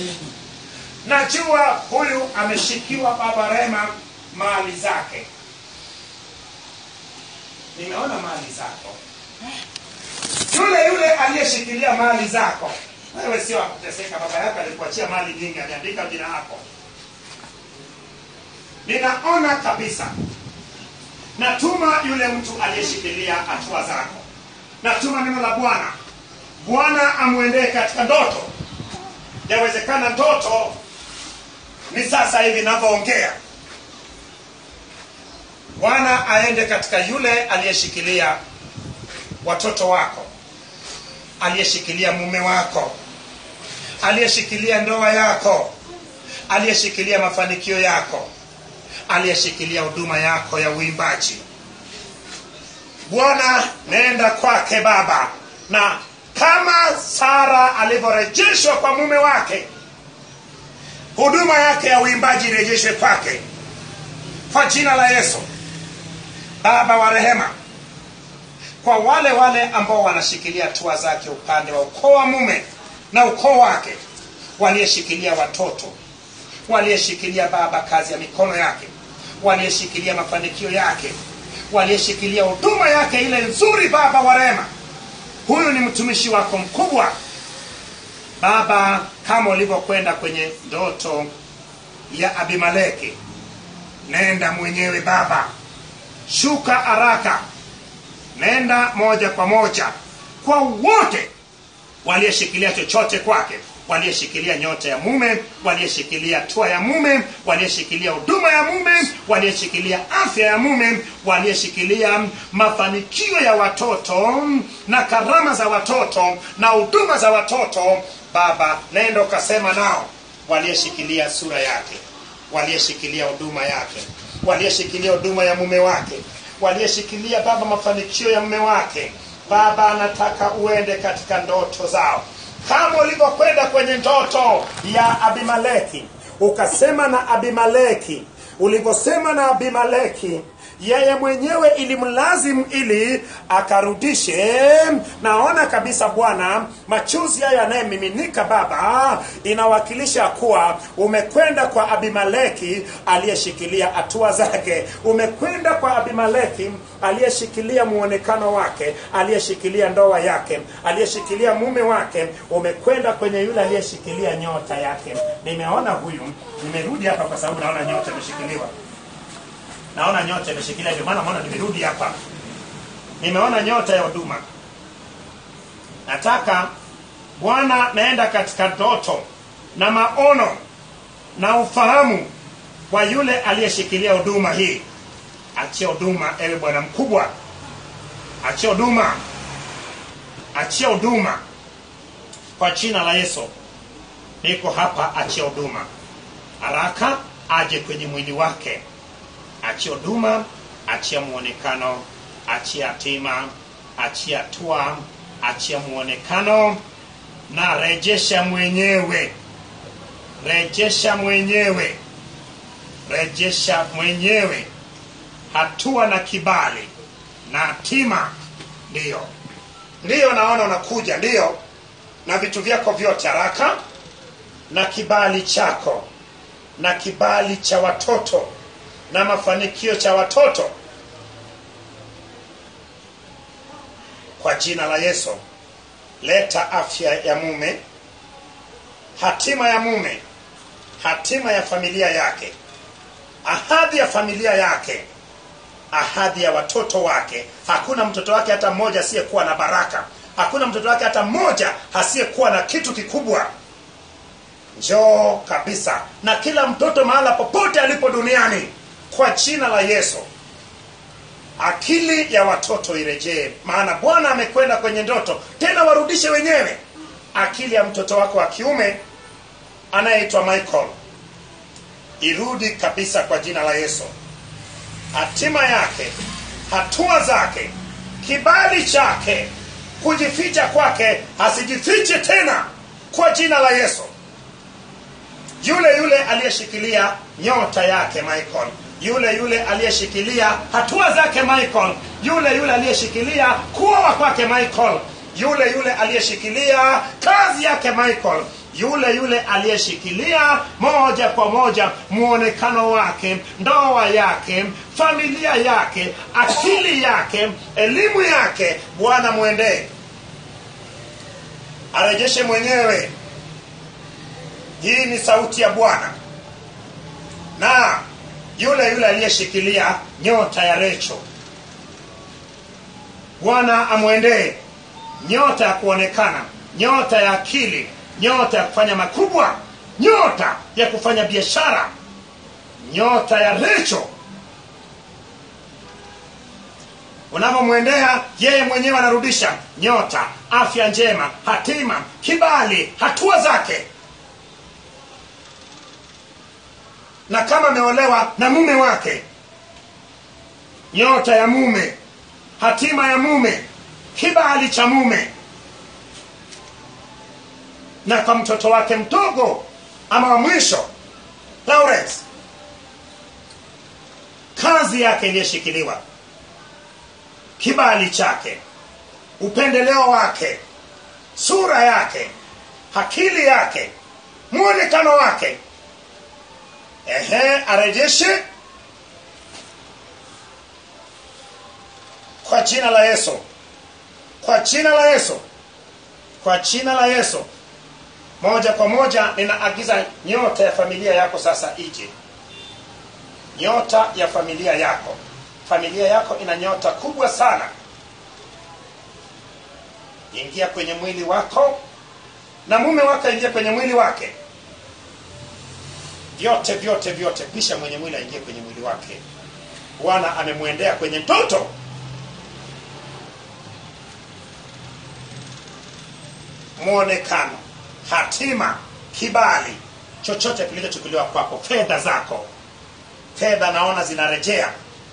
najua huyu ameshikiwa Baba rehema mali zake. Nimeona mali zako, yule yule aliyeshikilia mali zako. Wewe sio akuteseka, baba yako alikuachia mali nyingi, aliandika jina lako. Ninaona kabisa, natuma yule mtu aliyeshikilia hatua zako, natuma neno la Bwana. Bwana amwendee katika ndoto. Yawezekana ndoto ni sasa hivi ninavyoongea. Bwana aende katika yule aliyeshikilia watoto wako, aliyeshikilia mume wako, aliyeshikilia ndoa yako, aliyeshikilia mafanikio yako, aliyeshikilia huduma yako ya uimbaji. Bwana, nenda kwake Baba, na kama Sara alivyorejeshwa kwa mume wake, huduma yake ya uimbaji irejeshwe kwake kwa jina la Yesu. Baba wa rehema, kwa wale wale ambao wanashikilia hatua zake upande wa ukoo wa mume na ukoo wake, waliyeshikilia watoto, waliyeshikilia Baba kazi ya mikono yake, waliyeshikilia mafanikio yake, waliyeshikilia huduma yake ile nzuri, Baba wa rehema, huyu ni mtumishi wako mkubwa. Baba, kama ulivyokwenda kwenye ndoto ya Abimeleki, nenda mwenyewe Baba, shuka haraka, nenda moja kwa moja kwa wote waliyeshikilia chochote kwake, waliyeshikilia nyota ya mume, waliyeshikilia tua ya mume, waliyeshikilia huduma ya mume, waliyeshikilia afya ya mume, waliyeshikilia mafanikio ya watoto na karama za watoto na huduma za watoto. Baba, nenda ukasema nao, waliyeshikilia sura yake, waliyeshikilia huduma yake, waliyeshikilia huduma ya mume wake, waliyeshikilia Baba mafanikio ya mume wake. Baba, nataka uende katika ndoto zao kama ulivyokwenda kwenye ndoto ya Abimeleki, ukasema na Abimeleki. Ulivyosema na Abimeleki, yeye mwenyewe ilimlazimu ili akarudishe. Naona kabisa Bwana, machozi haya yanayemiminika Baba, inawakilisha kuwa umekwenda kwa Abimeleki aliyeshikilia hatua zake, umekwenda kwa Abimeleki aliyeshikilia muonekano wake, aliyeshikilia ndoa yake, aliyeshikilia mume wake, umekwenda kwenye yule aliyeshikilia nyota yake. Nimeona huyu, nimerudi hapa kwa sababu naona nyota imeshikiliwa. Naona nyota imeshikilia, ndio maana maana nimerudi hapa. Nimeona nyota ya huduma. Nataka Bwana, naenda katika ndoto na maono na ufahamu wa yule aliyeshikilia huduma hii. Achia huduma, ewe Bwana mkubwa. achia huduma, achia huduma kwa jina la Yesu. Niko hapa, achia huduma haraka, aje kwenye mwili wake. Achia huduma, achia muonekano, achia hatima, achia tua, achia muonekano, na rejesha mwenyewe, rejesha mwenyewe, rejesha mwenyewe, hatua na kibali na hatima. Ndiyo, ndiyo, naona unakuja, ndiyo, na vitu vyako vyote haraka, na kibali chako, na kibali cha watoto, na mafanikio cha watoto kwa jina la Yesu. Leta afya ya mume, hatima ya mume, hatima ya familia yake, ahadi ya familia yake, ahadi ya watoto wake. Hakuna mtoto wake hata mmoja asiyekuwa na baraka. Hakuna mtoto wake hata mmoja asiyekuwa na kitu kikubwa. Njoo kabisa, na kila mtoto mahala popote alipo duniani kwa jina la Yesu. Akili ya watoto irejee, maana Bwana amekwenda kwenye ndoto, tena warudishe wenyewe. Akili ya mtoto wako wa kiume anayeitwa Michael irudi kabisa kwa jina la Yesu. Hatima yake, hatua zake, kibali chake, kujificha kwake, asijifiche tena kwa jina la Yesu. Yule yule aliyeshikilia nyota yake Michael, yule yule aliyeshikilia hatua zake Michael, yule yule aliyeshikilia kuoa kwake Michael, yule yule aliyeshikilia kazi yake Michael, yule yule aliyeshikilia moja kwa moja muonekano wake, ndoa yake, familia yake, akili yake, elimu yake. Bwana muendee, arejeshe mwenyewe. Hii ni sauti ya Bwana. Na yule yule aliyeshikilia nyota ya Recho, Bwana amwendee, nyota ya kuonekana, nyota ya akili, nyota ya kufanya makubwa, nyota ya kufanya biashara, nyota ya Recho. Unapomwendea yeye mwenyewe anarudisha nyota, afya njema, hatima, kibali, hatua zake. Na kama ameolewa na mume wake, nyota ya mume, hatima ya mume, kibali cha mume. Na kwa mtoto wake mdogo ama wa mwisho Lawrence, kazi yake iliyeshikiliwa, kibali chake, upendeleo wake, sura yake, akili yake, muonekano wake, ehe, arejeshe kwa jina la Yesu, kwa jina la Yesu, kwa jina la Yesu. Moja kwa moja ninaagiza nyota ya familia yako sasa ije. Nyota ya familia yako, familia yako ina nyota kubwa sana. Ingia kwenye mwili wako, na mume wako ingia kwenye mwili wake. Vyote vyote vyote, kisha mwenye mwili aingie kwenye mwili wake. Bwana amemwendea kwenye ndoto. Muonekano, hatima, kibali, chochote kilichochukuliwa kwako, fedha zako, fedha naona zinarejea,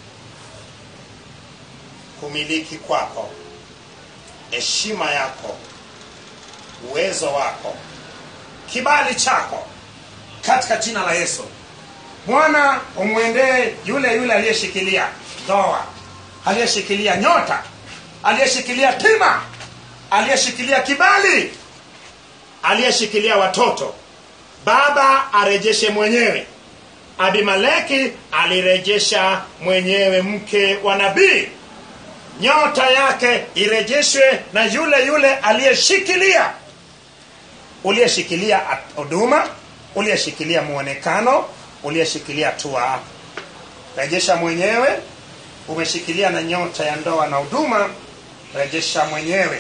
kumiliki kwako, heshima yako, uwezo wako, kibali chako, katika jina la Yesu. Bwana umwendee yule yule aliyeshikilia ndoa, aliyeshikilia nyota, aliyeshikilia tima, aliyeshikilia kibali, aliyeshikilia watoto. Baba arejeshe mwenyewe. Abimeleki alirejesha mwenyewe mke wa nabii. Nyota yake irejeshwe na yule yule aliyeshikilia. Uliyeshikilia huduma, uliyeshikilia muonekano, uliyeshikilia tua, rejesha mwenyewe. Umeshikilia na nyota ya ndoa na huduma, rejesha mwenyewe,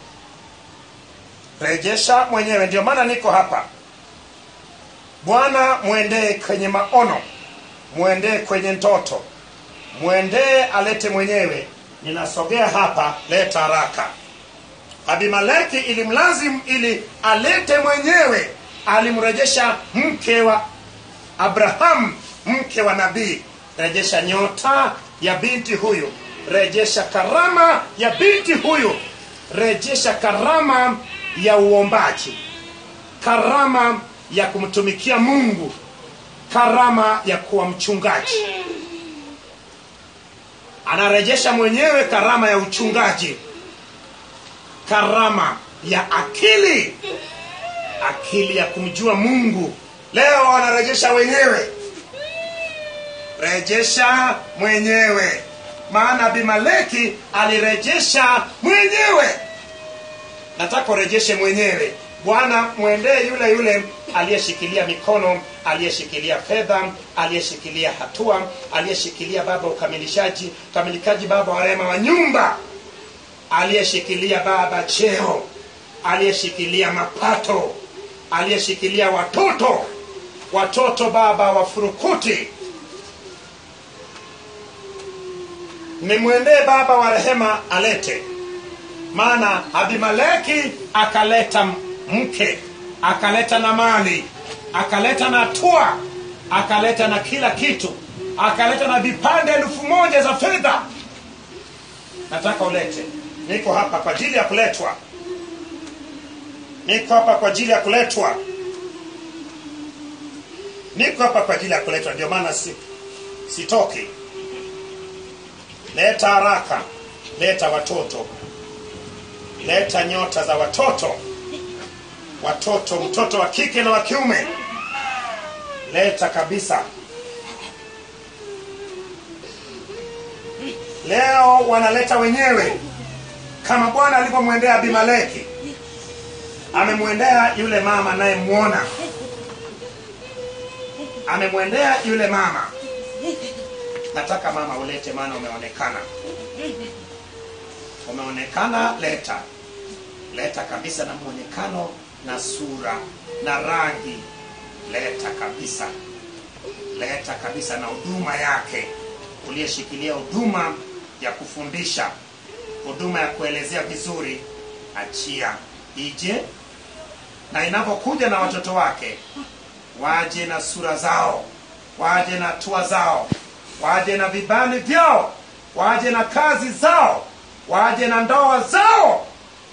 rejesha mwenyewe. Ndio maana niko hapa. Bwana muendee kwenye maono, muendee kwenye ndoto, muendee alete mwenyewe ninasogea hapa, leta haraka. Abimeleki ilimlazimu ili alete mwenyewe, alimrejesha mke wa Abraham, mke wa nabii. Rejesha nyota ya binti huyu, rejesha karama ya binti huyu, rejesha karama ya uombaji, karama ya kumtumikia Mungu, karama ya kuwa mchungaji. Anarejesha mwenyewe karama ya uchungaji, karama ya akili, akili ya kumjua Mungu. Leo anarejesha wenyewe, rejesha mwenyewe. Maana Abimeleki alirejesha mwenyewe. Nataka urejeshe mwenyewe. Bwana, mwendee yule yule aliyeshikilia mikono, aliyeshikilia fedha, aliyeshikilia hatua, aliyeshikilia baba ukamilishaji, ukamilikaji baba wa rehema wa nyumba, aliyeshikilia baba cheo, aliyeshikilia mapato, aliyeshikilia watoto, watoto baba wa furukuti. Nimwendee baba wa rehema alete. Maana Abimeleki akaleta mke, akaleta na mali, akaleta na tua, akaleta na kila kitu, akaleta na vipande elfu moja za fedha. Nataka ulete. Niko hapa kwa ajili ya kuletwa. Niko hapa kwa ajili ya kuletwa. Niko hapa kwa ajili ya kuletwa. Ndio maana si sitoki. Leta haraka. Leta watoto. Leta nyota za watoto. Watoto, mtoto wa kike na wa kiume. Leta kabisa. Leo wanaleta wenyewe. Kama Bwana alipomwendea Abimeleki, amemwendea yule mama naye muona. Amemwendea yule mama. Nataka mama ulete, maana umeonekana. Umeonekana, leta. Leta kabisa na muonekano na sura na rangi. Leta kabisa. Leta kabisa na huduma yake. Uliyeshikilia huduma ya kufundisha, huduma ya kuelezea vizuri, achia ije. Na inapokuja na watoto wake, waje na sura zao, waje na hatua zao, waje na vibali vyao, waje na kazi zao, waje na ndoa zao.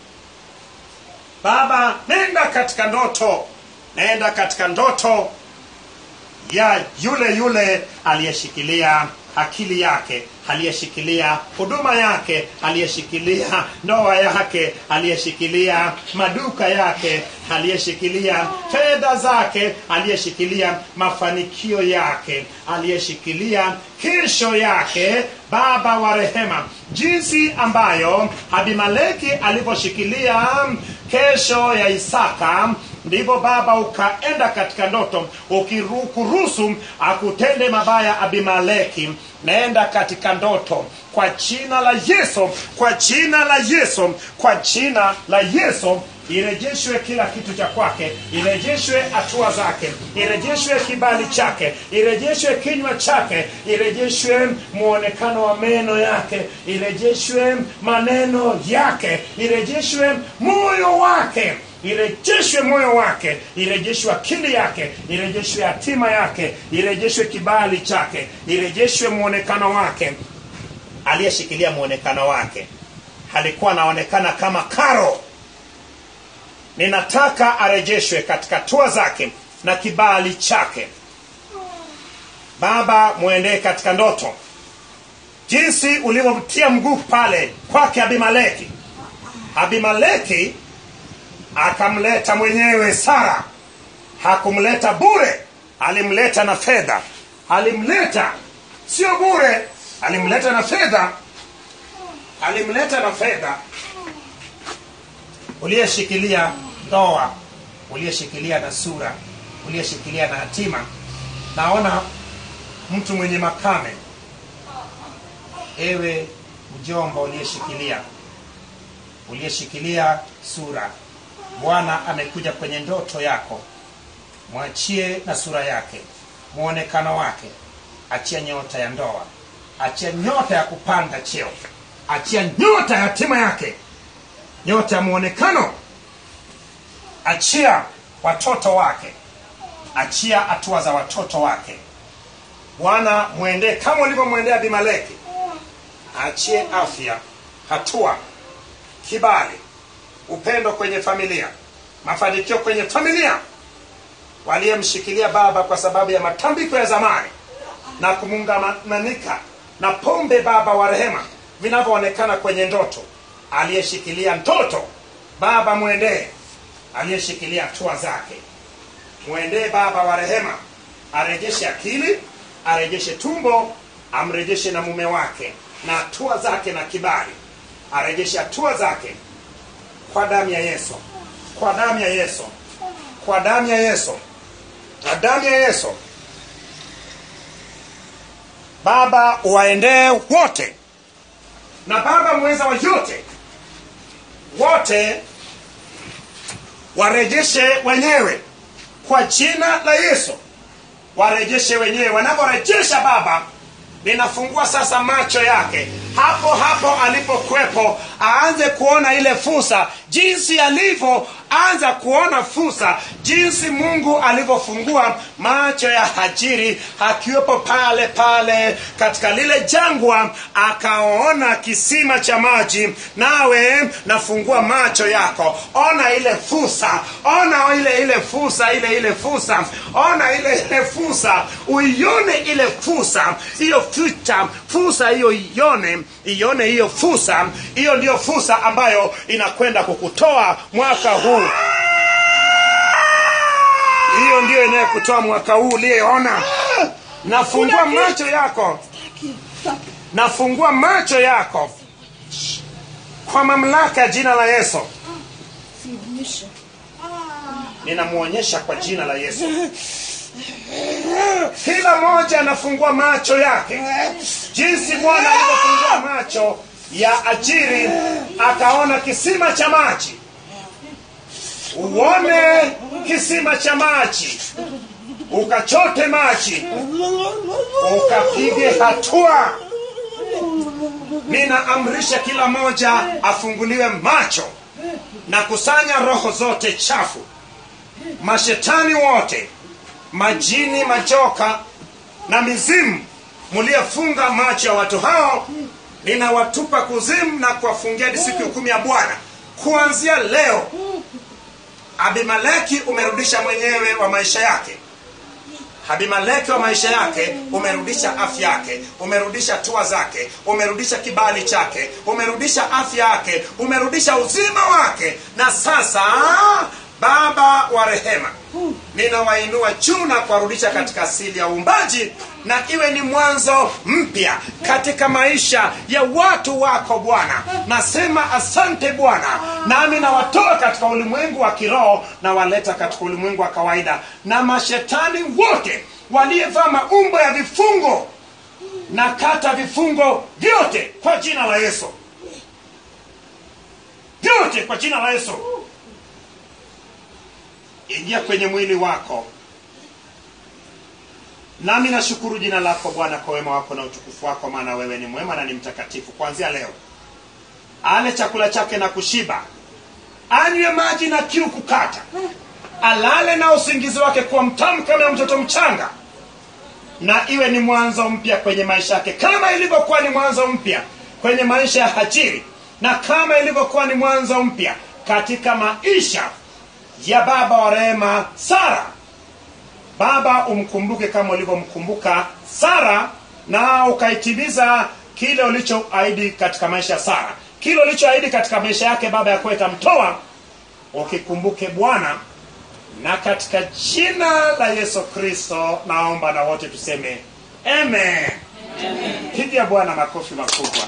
Baba, nenda katika ndoto, nenda katika ndoto ya yule yule aliyeshikilia akili yake, aliyeshikilia huduma yake, aliyeshikilia ndoa yake, aliyeshikilia maduka yake, aliyeshikilia fedha zake, aliyeshikilia mafanikio yake, aliyeshikilia kesho yake. Baba wa rehema, jinsi ambayo Abimeleki aliposhikilia kesho ya Isaka, ndivyo Baba ukaenda katika ndoto ukiruhusu akutende mabaya Abimeleki. Nenda katika ndoto kwa jina la Yesu, kwa jina la Yesu, kwa jina la Yesu. Irejeshwe kila kitu cha kwake, irejeshwe hatua zake, irejeshwe kibali chake, irejeshwe kinywa chake, irejeshwe muonekano wa meno yake, irejeshwe maneno yake, irejeshwe moyo wake, irejeshwe moyo wake, irejeshwe akili yake, irejeshwe hatima yake, irejeshwe kibali chake, irejeshwe muonekano wake. Aliyeshikilia muonekano wake alikuwa anaonekana kama karo. Ninataka arejeshwe katika hatua zake na kibali chake. Baba, muendee katika ndoto, jinsi ulivyomtia mguu pale kwake Abimeleki. Abimeleki akamleta mwenyewe Sara. Hakumleta bure, alimleta na fedha. Alimleta sio bure, alimleta na fedha. Alimleta na fedha. Uliyeshikilia ndoa, uliyeshikilia na sura, uliyeshikilia na hatima. Naona mtu mwenye makame. Ewe mjomba uliyeshikilia, uliyeshikilia sura, Bwana amekuja kwenye ndoto yako. Mwachie na sura yake, muonekano wake. Achia nyota ya ndoa, achia nyota ya kupanda cheo, achia nyota ya hatima yake, nyota ya muonekano. Achia watoto wake, achia hatua za watoto wake. Bwana, muendee kama ulivyomwendea Abimeleki. Achie afya, hatua, kibali, upendo kwenye familia, mafanikio kwenye familia. Waliyemshikilia baba kwa sababu ya matambiko ya zamani na kumungamanika na pombe, baba wa rehema, vinavyoonekana kwenye ndoto. Aliyeshikilia ndoto, baba muendee. Aliyeshikilia hatua zake, muendee baba wa rehema. Arejeshe akili, arejeshe tumbo, amrejeshe na mume wake na hatua zake na kibali. Arejeshe hatua zake kwa damu ya Yesu, kwa damu ya Yesu, kwa damu ya Yesu, kwa damu ya Yesu. Baba, waendee wote, na baba mweza wa yote, wote warejeshe wenyewe kwa jina la Yesu. Warejeshe wenyewe. Wanaporejesha baba, ninafungua sasa macho yake hapo hapo alipokuwepo, aanze kuona ile fursa, jinsi alivyo anza kuona fursa, jinsi Mungu alivyofungua macho ya Hajiri akiwepo pale pale katika lile jangwa, akaona kisima cha maji. Nawe nafungua macho yako, ona ile fursa, ona ile ile fursa, ile ile fursa, ona ile ile fursa, uione ile fursa, hiyo future fursa hiyo, ione ione hiyo fursa. Hiyo ndio fursa ambayo inakwenda kukutoa mwaka huu. Hiyo ndio inayokutoa mwaka huu uliyeona. Nafungua macho yako, nafungua macho yako kwa mamlaka ya jina la Yesu. Ninamuonyesha kwa jina la Yesu. Kila moja anafungua macho yake, jinsi Bwana alivyofungua macho ya Hajiri, akaona kisima cha maji. Uone kisima cha maji, ukachote maji, ukapige hatua. Ninaamrisha kila moja afunguliwe macho, na kusanya roho zote chafu, mashetani wote, majini, majoka na mizimu mliofunga macho ya watu hao, ninawatupa kuzimu na kuwafungia siku ya hukumu ya Bwana. Kuanzia leo, Abimeleki umerudisha mwenyewe wa maisha yake. Abimeleki wa maisha yake umerudisha afya yake, umerudisha hatua zake, umerudisha kibali chake, umerudisha afya yake, umerudisha uzima wake. Na sasa Baba wa rehema, ninawainua juu na kuwarudisha katika asili ya uumbaji, na iwe ni mwanzo mpya katika maisha ya watu wako Bwana. Nasema asante Bwana, nami nawatoa katika ulimwengu wa kiroho na waleta katika ulimwengu wa kawaida. Na mashetani wote walievaa maumbo ya vifungo, na kata vifungo vyote kwa jina la Yesu, vyote kwa jina la Yesu. Ingia kwenye mwili wako. Nami nashukuru jina lako Bwana kwa wema wako na utukufu wako, maana wewe ni mwema na ni mtakatifu. Kuanzia leo, ale chakula chake na kushiba, anywe maji na kiu kukata, alale na usingizi wake kuwa mtamu kama mtoto mchanga, na iwe ni mwanzo mpya kwenye maisha yake, kama ilivyokuwa ni mwanzo mpya kwenye maisha ya Hajiri, na kama ilivyokuwa ni mwanzo mpya katika maisha ya baba wa rehema Sara. Baba, umkumbuke kama ulivyomkumbuka Sara, na ukaitimiza kile ulichoahidi katika maisha ya Sara, kile ulichoahidi katika maisha yake baba ya kuwa itamtoa. Ukikumbuke Bwana, na katika jina la Yesu Kristo naomba, na wote tuseme amen. Amen. Pigia Bwana makofi makubwa.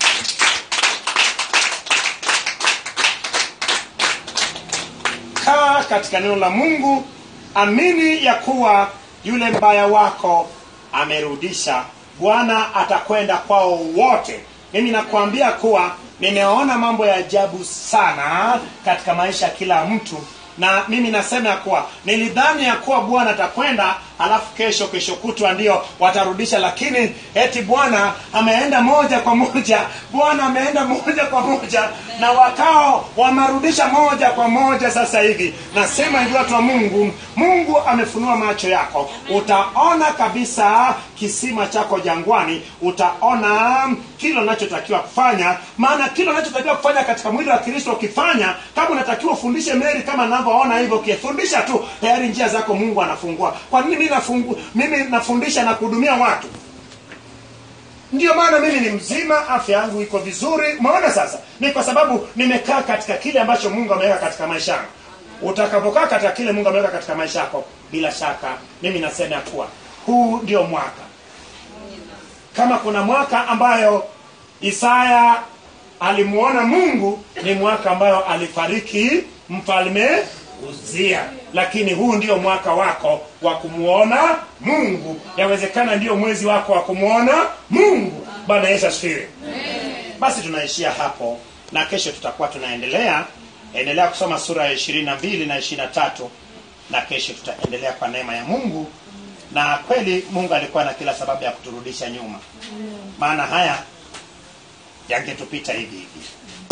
Kaa katika neno la Mungu, amini ya kuwa yule mbaya wako amerudisha. Bwana atakwenda kwao wote. Mimi nakwambia kuwa nimeona mambo ya ajabu sana katika maisha kila mtu, na mimi nasema ya kuwa nilidhani ya kuwa Bwana atakwenda alafu kesho kesho kutwa ndio watarudisha, lakini eti Bwana ameenda moja kwa moja, Bwana ameenda moja kwa moja, na wakao wamarudisha moja kwa moja sasa hivi. Nasema hivi watu wa Mungu, Mungu amefunua macho yako, utaona kabisa kisima chako jangwani, utaona kile unachotakiwa kufanya. Maana kile unachotakiwa kufanya katika mwili wa Kristo ukifanya, kama unatakiwa ufundishe Mary kama ninavyoona hivyo, ukifundisha tu tayari njia zako Mungu anafungua. Kwa nini mimi nafungu mimi nafundisha na kuhudumia watu? Ndio maana mimi ni mzima, afya yangu iko vizuri. Maana sasa ni kwa sababu nimekaa katika kile ambacho Mungu ameweka katika maisha yangu. Utakapokaa katika kile Mungu ameweka katika maisha yako, bila shaka mimi nasema kuwa huu ndio mwaka. Kama kuna mwaka ambayo Isaya alimuona Mungu, ni mwaka ambayo alifariki mfalme Uzia. Lakini huu ndio mwaka wako wa kumuona Mungu. Yawezekana ndio mwezi wako wa kumuona Mungu. Bwana Yesu asifiwe. Basi tunaishia hapo, na kesho tutakuwa tunaendelea endelea kusoma sura ya ishirini na mbili na ishirini na tatu, na kesho tutaendelea kwa neema ya Mungu. Na kweli Mungu alikuwa na kila sababu ya kuturudisha nyuma, maana haya yangetupita hivi hivi.